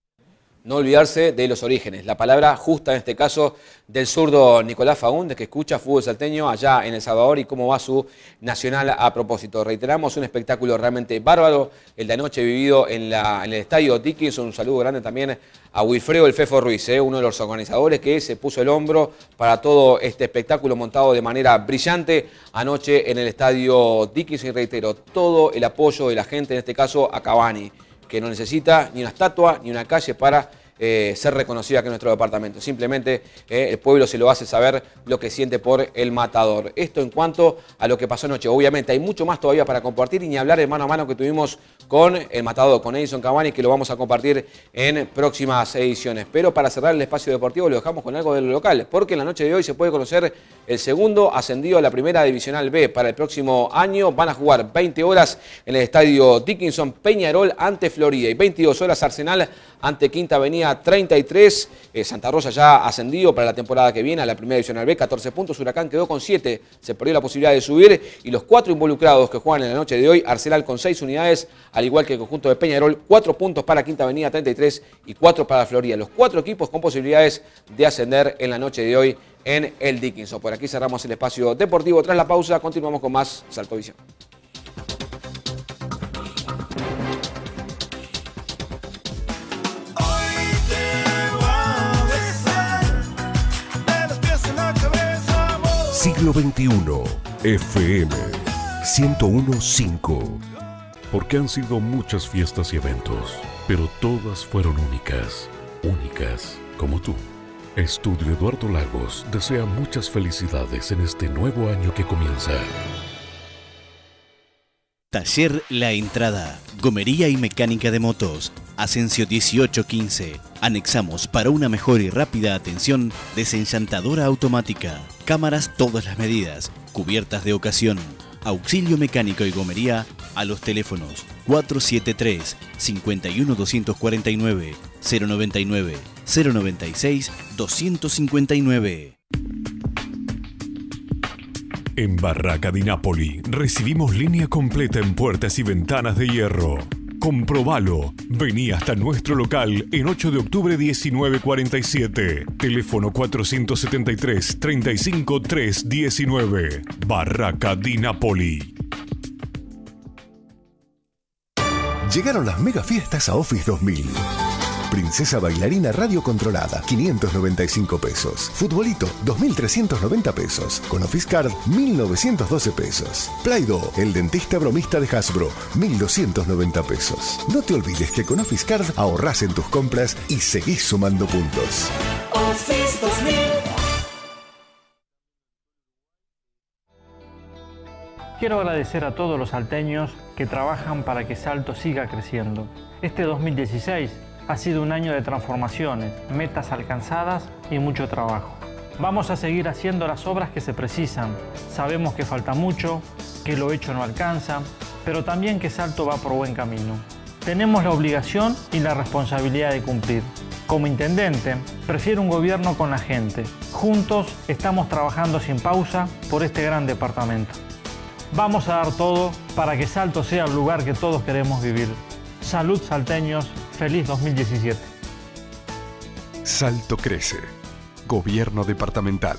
No olvidarse de los orígenes, la palabra justa en este caso del zurdo Nicolás Faúndez, que escucha fútbol salteño allá en El Salvador y cómo va su Nacional a propósito. Reiteramos, un espectáculo realmente bárbaro, el de anoche vivido en, la, en el estadio Dickinson. Un saludo grande también a Wilfredo El Fefo Ruiz, eh, uno de los organizadores que se puso el hombro para todo este espectáculo montado de manera brillante anoche en el estadio Dickinson. Y reitero, todo el apoyo de la gente, en este caso a Cavani, que no necesita ni una estatua ni una calle para eh, ser reconocida aquí en nuestro departamento. Simplemente eh, el pueblo se lo hace saber lo que siente por el Matador. Esto en cuanto a lo que pasó anoche. Obviamente hay mucho más todavía para compartir y ni hablar el mano a mano que tuvimos con el Matador, con Edinson Cavani, que lo vamos a compartir en próximas ediciones. Pero para cerrar el espacio deportivo lo dejamos con algo del local, porque en la noche de hoy se puede conocer el segundo ascendido a la Primera Divisional B. Para el próximo año van a jugar veinte horas en el estadio Dickinson, Peñarol ante Florida, y veintidós horas Arsenal ante Quinta Avenida venía treinta y tres. Eh, Santa Rosa ya ascendido para la temporada que viene a la primera divisional B, catorce puntos. Huracán quedó con siete, se perdió la posibilidad de subir. Y los cuatro involucrados que juegan en la noche de hoy, Arsenal con seis unidades, al igual que el conjunto de Peñarol, cuatro puntos para Quinta Avenida treinta y tres y cuatro para Florida. Los cuatro equipos con posibilidades de ascender en la noche de hoy en el Dickinson. Por aquí cerramos el espacio deportivo. Tras la pausa continuamos con más Salto Visión. Siglo veintiuno, F M ciento uno punto cinco. Porque han sido muchas fiestas y eventos, pero todas fueron únicas, únicas como tú. Estudio Eduardo Lagos desea muchas felicidades en este nuevo año que comienza. Taller La Entrada, gomería y mecánica de motos, Asensio dieciocho quince. Anexamos para una mejor y rápida atención desenllantadora automática, cámaras todas las medidas, cubiertas de ocasión, auxilio mecánico y gomería a los teléfonos cuatro siete tres, cinco uno dos cuatro nueve, cero nueve nueve, cero nueve seis, dos cinco nueve. En Barraca di Napoli recibimos línea completa en puertas y ventanas de hierro. Comprobalo. Vení hasta nuestro local en ocho de octubre diecinueve cuarenta y siete. Teléfono cuatrocientos setenta y tres, treinta y cinco, trescientos diecinueve. Barraca di Napoli. Llegaron las mega fiestas a Office dos mil. Princesa bailarina radio controlada, quinientos noventa y cinco pesos. Futbolito, dos mil trescientos noventa pesos. Con Office Card, mil novecientos doce pesos. Play-Doh, el dentista bromista de Hasbro, mil doscientos noventa pesos. No te olvides que con Office Card ahorrás en tus compras y seguís sumando puntos. Office dos mil. Quiero agradecer a todos los salteños que trabajan para que Salto siga creciendo. Este dos mil dieciséis ha sido un año de transformaciones, metas alcanzadas y mucho trabajo. Vamos a seguir haciendo las obras que se precisan. Sabemos que falta mucho, que lo hecho no alcanza, pero también que Salto va por buen camino. Tenemos la obligación y la responsabilidad de cumplir. Como intendente, prefiero un gobierno con la gente. Juntos estamos trabajando sin pausa por este gran departamento. Vamos a dar todo para que Salto sea el lugar que todos queremos vivir. Salud, salteños. Feliz dos mil diecisiete. Salto crece. Gobierno departamental.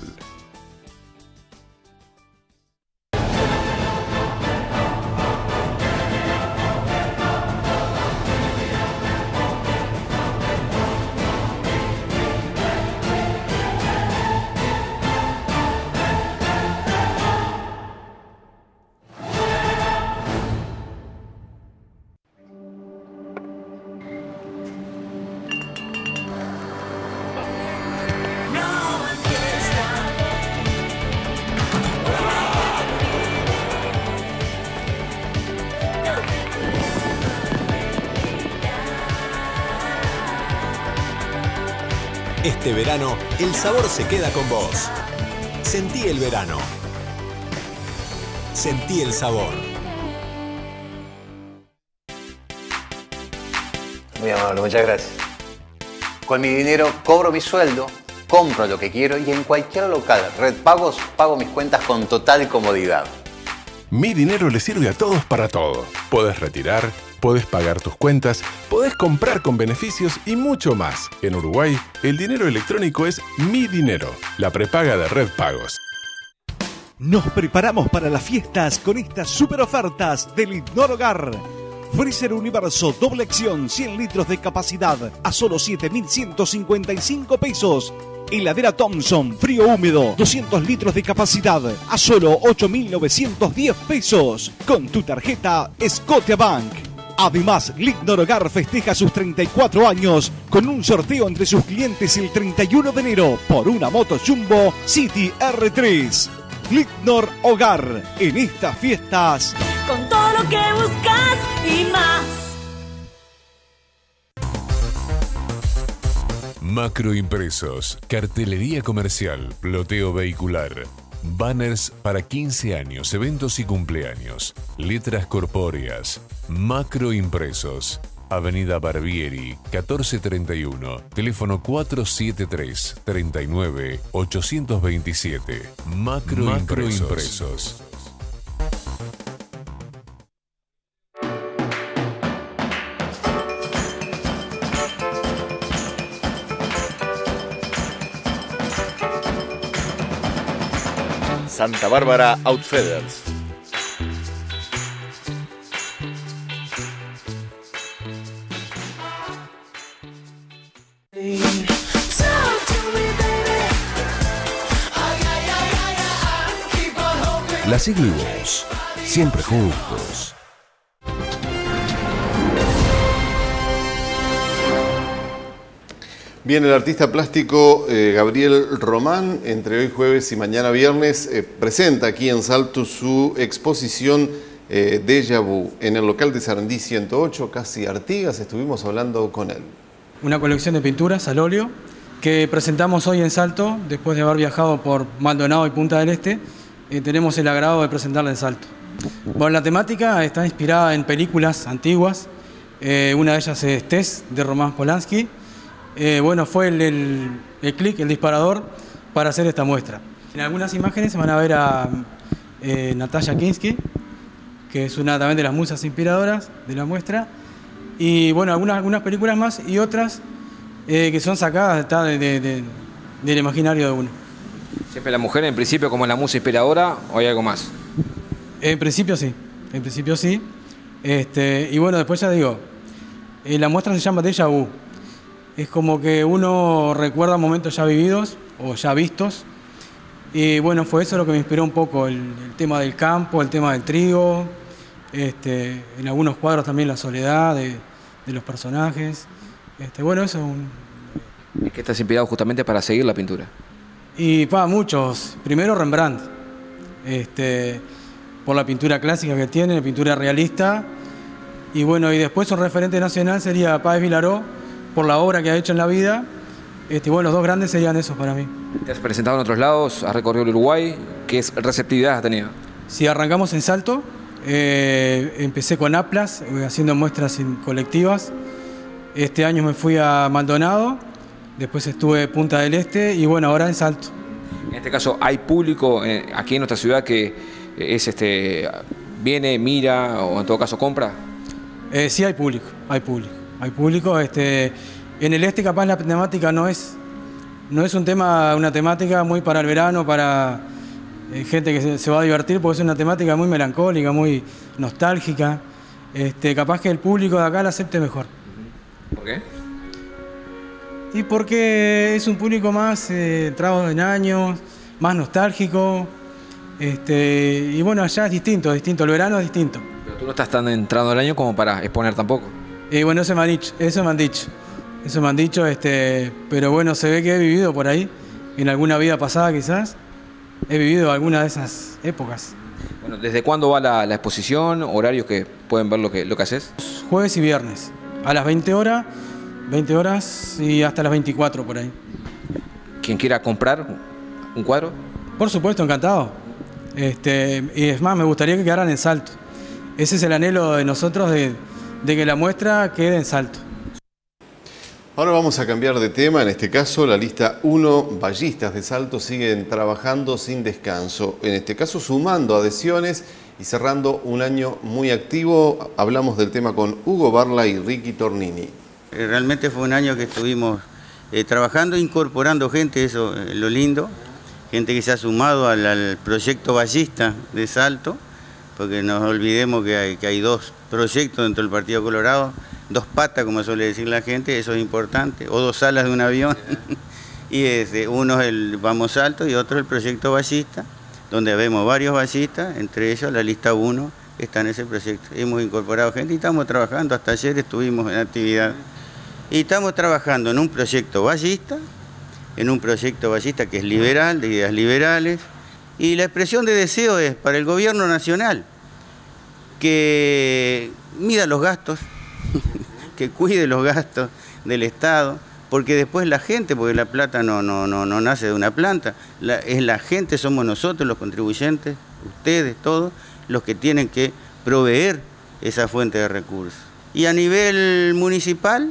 Este verano, el sabor se queda con vos. Sentí el verano. Sentí el sabor. Muy amable, muchas gracias. Con mi dinero cobro mi sueldo, compro lo que quiero y en cualquier local, Red Pagos, pago mis cuentas con total comodidad. Mi dinero le sirve a todos para todo. Podés retirar, podés pagar tus cuentas, podés comprar con beneficios y mucho más. En Uruguay, el dinero electrónico es Mi Dinero, la prepaga de Red Pagos. Nos preparamos para las fiestas con estas super ofertas del Ignor Hogar. Freezer Universo doble acción, cien litros de capacidad a solo siete mil ciento cincuenta y cinco pesos. Heladera Thompson frío húmedo, doscientos litros de capacidad a solo ocho mil novecientos diez pesos. Con tu tarjeta Scotiabank. Además, Lignor Hogar festeja sus treinta y cuatro años con un sorteo entre sus clientes el treinta y uno de enero por una moto Jumbo City R tres. Lignor Hogar, en estas fiestas. Con todo lo que buscas y más. Macroimpresos, cartelería comercial, ploteo vehicular, banners para quince años, eventos y cumpleaños, letras corpóreas. Macroimpresos, Avenida Barbieri, catorce treinta y uno. Teléfono cuatro siete tres, treinta y nueve, ochocientos veintisiete. Macro, Macro Impresos. Impresos. Santa Bárbara Outfitters. La Siglo y vos, siempre juntos. Bien, el artista plástico eh, Gabriel Román, entre hoy jueves y mañana viernes, eh, presenta aquí en Salto su exposición eh, Déjà Vu en el local de Sarandí ciento ocho, casi Artigas. Estuvimos hablando con él. Una colección de pinturas al óleo que presentamos hoy en Salto, después de haber viajado por Maldonado y Punta del Este. Eh, tenemos el agrado de presentarla en Salto. Bueno, la temática está inspirada en películas antiguas. Eh, una de ellas es Tess, de Roman Polanski. Eh, bueno, fue el, el, el clic, el disparador para hacer esta muestra. En algunas imágenes se van a ver a eh, Natasha Kinski, que es una también de las musas inspiradoras de la muestra. Y bueno, algunas, algunas películas más y otras eh, que son sacadas de, de, de, del imaginario de uno. ¿Siempre la mujer en principio como la musa inspiradora o hay algo más? En principio sí, en principio sí. Este, y bueno, después ya digo, eh, la muestra se llama Déjà Vu. Es como que uno recuerda momentos ya vividos o ya vistos. Y bueno, fue eso lo que me inspiró un poco, el, el tema del campo, el tema del trigo, este, en algunos cuadros también la soledad de, de los personajes. Este, bueno, eso es un... ¿Es que estás inspirado justamente para seguir la pintura? Y para muchos, primero Rembrandt, este, por la pintura clásica que tiene, la pintura realista. Y bueno, y después un referente nacional sería Páez Vilaró, por la obra que ha hecho en la vida. Este, bueno, los dos grandes serían esos para mí. ¿Te has presentado en otros lados? ¿Has recorrido el Uruguay? ¿Qué receptividad has tenido? Si arrancamos en Salto, eh, empecé con Aplas, eh, haciendo muestras en colectivas. Este año me fui a Maldonado, después estuve en Punta del Este y bueno, ahora en Salto. En este caso, ¿hay público eh, aquí en nuestra ciudad que es este viene, mira o en todo caso compra? Eh, sí hay público, hay público. Hay público, este, en el este capaz la temática no es, no es un tema, una temática muy para el verano, para eh, gente que se, se va a divertir, porque es una temática muy melancólica, muy nostálgica. Este, capaz que el público de acá la acepte mejor. ¿Por qué? Y porque es un público más eh, entrado en años, más nostálgico. Este, y bueno, allá es distinto, es distinto, el verano es distinto. Pero tú no estás tan entrado el año como para exponer tampoco. Y bueno, eso me han dicho, eso me han dicho, eso me han dicho, este, pero bueno, se ve que he vivido por ahí, en alguna vida pasada quizás, he vivido alguna de esas épocas. Bueno, ¿desde cuándo va la, la exposición, horarios que pueden ver lo que, lo que haces? Jueves y viernes, a las veinte horas, veinte horas y hasta las veinticuatro por ahí. ¿Quien quiera comprar un cuadro? Por supuesto, encantado. Este, y es más, me gustaría que quedaran en Salto. Ese es el anhelo de nosotros de... de que la muestra quede en Salto. Ahora vamos a cambiar de tema. En este caso, la lista uno, ballistas de Salto, siguen trabajando sin descanso. En este caso, sumando adhesiones y cerrando un año muy activo. Hablamos del tema con Hugo Barla y Ricky Tornini. Realmente fue un año que estuvimos eh, trabajando, incorporando gente, eso es eh, lo lindo. Gente que se ha sumado al, al proyecto ballista de Salto, porque no nos olvidemos que hay, que hay dos proyectos dentro del Partido Colorado, dos patas, como suele decir la gente, eso es importante, o dos alas de un avión. Y ese, uno es el Vamos Salto y otro el proyecto ballista, donde vemos varios ballistas, entre ellos la lista uno está en ese proyecto. Hemos incorporado gente y estamos trabajando, hasta ayer estuvimos en actividad. Y estamos trabajando en un proyecto ballista, en un proyecto ballista que es liberal, de ideas liberales, y la expresión de deseo es para el gobierno nacional que mida los gastos, que cuide los gastos del Estado, porque después la gente, porque la plata no, no, no, no nace de una planta, la, es la gente, somos nosotros los contribuyentes, ustedes, todos, los que tienen que proveer esa fuente de recursos. Y a nivel municipal,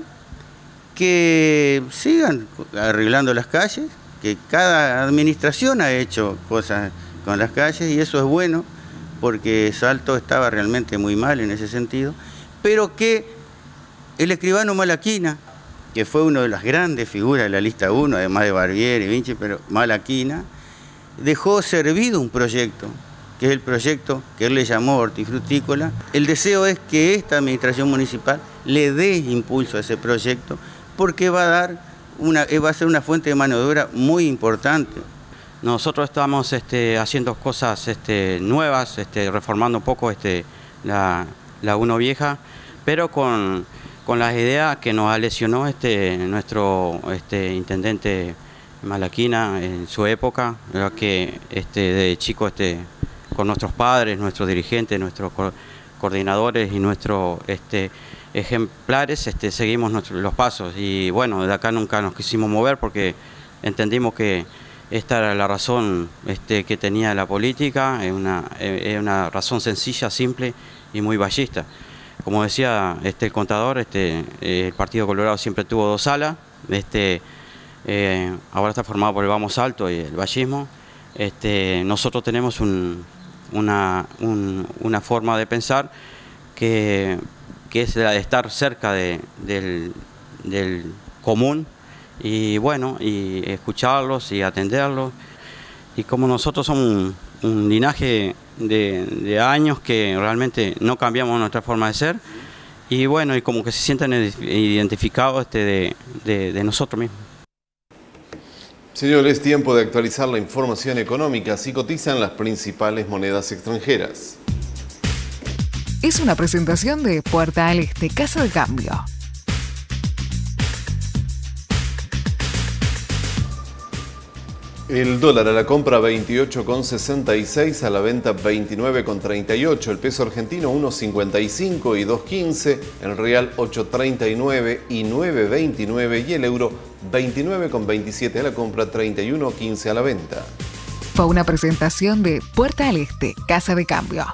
que sigan arreglando las calles, que cada administración ha hecho cosas con las calles y eso es bueno, porque Salto estaba realmente muy mal en ese sentido, pero que el escribano Malaquina, que fue una de las grandes figuras de la lista uno, además de Barbieri y Vinci, pero Malaquina, dejó servido un proyecto, que es el proyecto que él le llamó hortifrutícola. El deseo es que esta administración municipal le dé impulso a ese proyecto, porque va a dar una, va a ser una fuente de mano de obra muy importante. Nosotros estamos este, haciendo cosas este, nuevas, este, reformando un poco este, la, la uno vieja, pero con, con las ideas que nos lesionó este, nuestro este, intendente Malaquina en su época, que este, de chico este, con nuestros padres, nuestros dirigentes, nuestros co coordinadores y nuestros este, ejemplares este, seguimos nuestro, los pasos. Y bueno, de acá nunca nos quisimos mover porque entendimos que esta era la razón este, que tenía la política, es una, es una razón sencilla, simple y muy ballista. Como decía este, el contador, este, el Partido Colorado siempre tuvo dos alas, este, eh, ahora está formado por el Vamos Salto y el vallismo. Este, nosotros tenemos un, una, un, una forma de pensar que, que es la de estar cerca de, del, del común, y bueno, y escucharlos y atenderlos. Y como nosotros somos un, un linaje de, de años que realmente no cambiamos nuestra forma de ser, y bueno, y como que se sienten identificados este, de, de, de nosotros mismos. Señores, es tiempo de actualizar la información económica. Así cotizan las principales monedas extranjeras. Es una presentación de Puerta al Este, Casa de Cambio. El dólar a la compra veintiocho con sesenta y seis, a la venta veintinueve con treinta y ocho, el peso argentino uno cincuenta y cinco y dos quince, el real ocho treinta y nueve y nueve veintinueve y el euro veintinueve con veintisiete a la compra, treinta y uno quince a la venta. Fue una presentación de Puerta al Este, Casa de Cambio.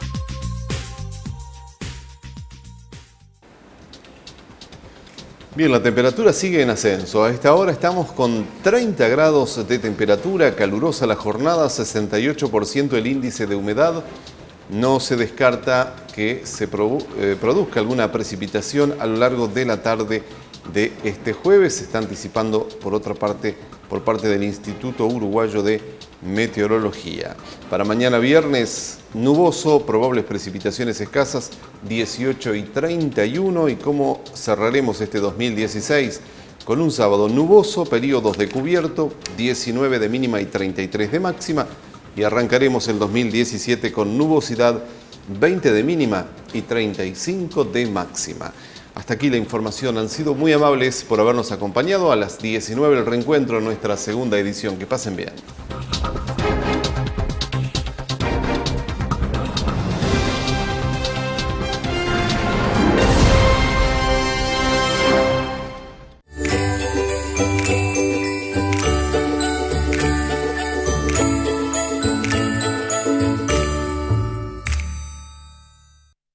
Bien, la temperatura sigue en ascenso. A esta hora estamos con treinta grados de temperatura, calurosa la jornada, sesenta y ocho por ciento el índice de humedad. No se descarta que se produ eh, produzca alguna precipitación a lo largo de la tarde de este jueves. Se está anticipando, por otra parte, por parte del Instituto Uruguayo de Meteorología. Para mañana viernes, nuboso, probables precipitaciones escasas, dieciocho y treinta y uno. ¿Y cómo cerraremos este dos mil dieciséis? Con un sábado nuboso, periodos de cubierto, diecinueve de mínima y treinta y tres de máxima. Y arrancaremos el dos mil diecisiete con nubosidad, veinte de mínima y treinta y cinco de máxima. Hasta aquí la información. Han sido muy amables por habernos acompañado. A las diecinueve el reencuentro en nuestra segunda edición. Que pasen bien.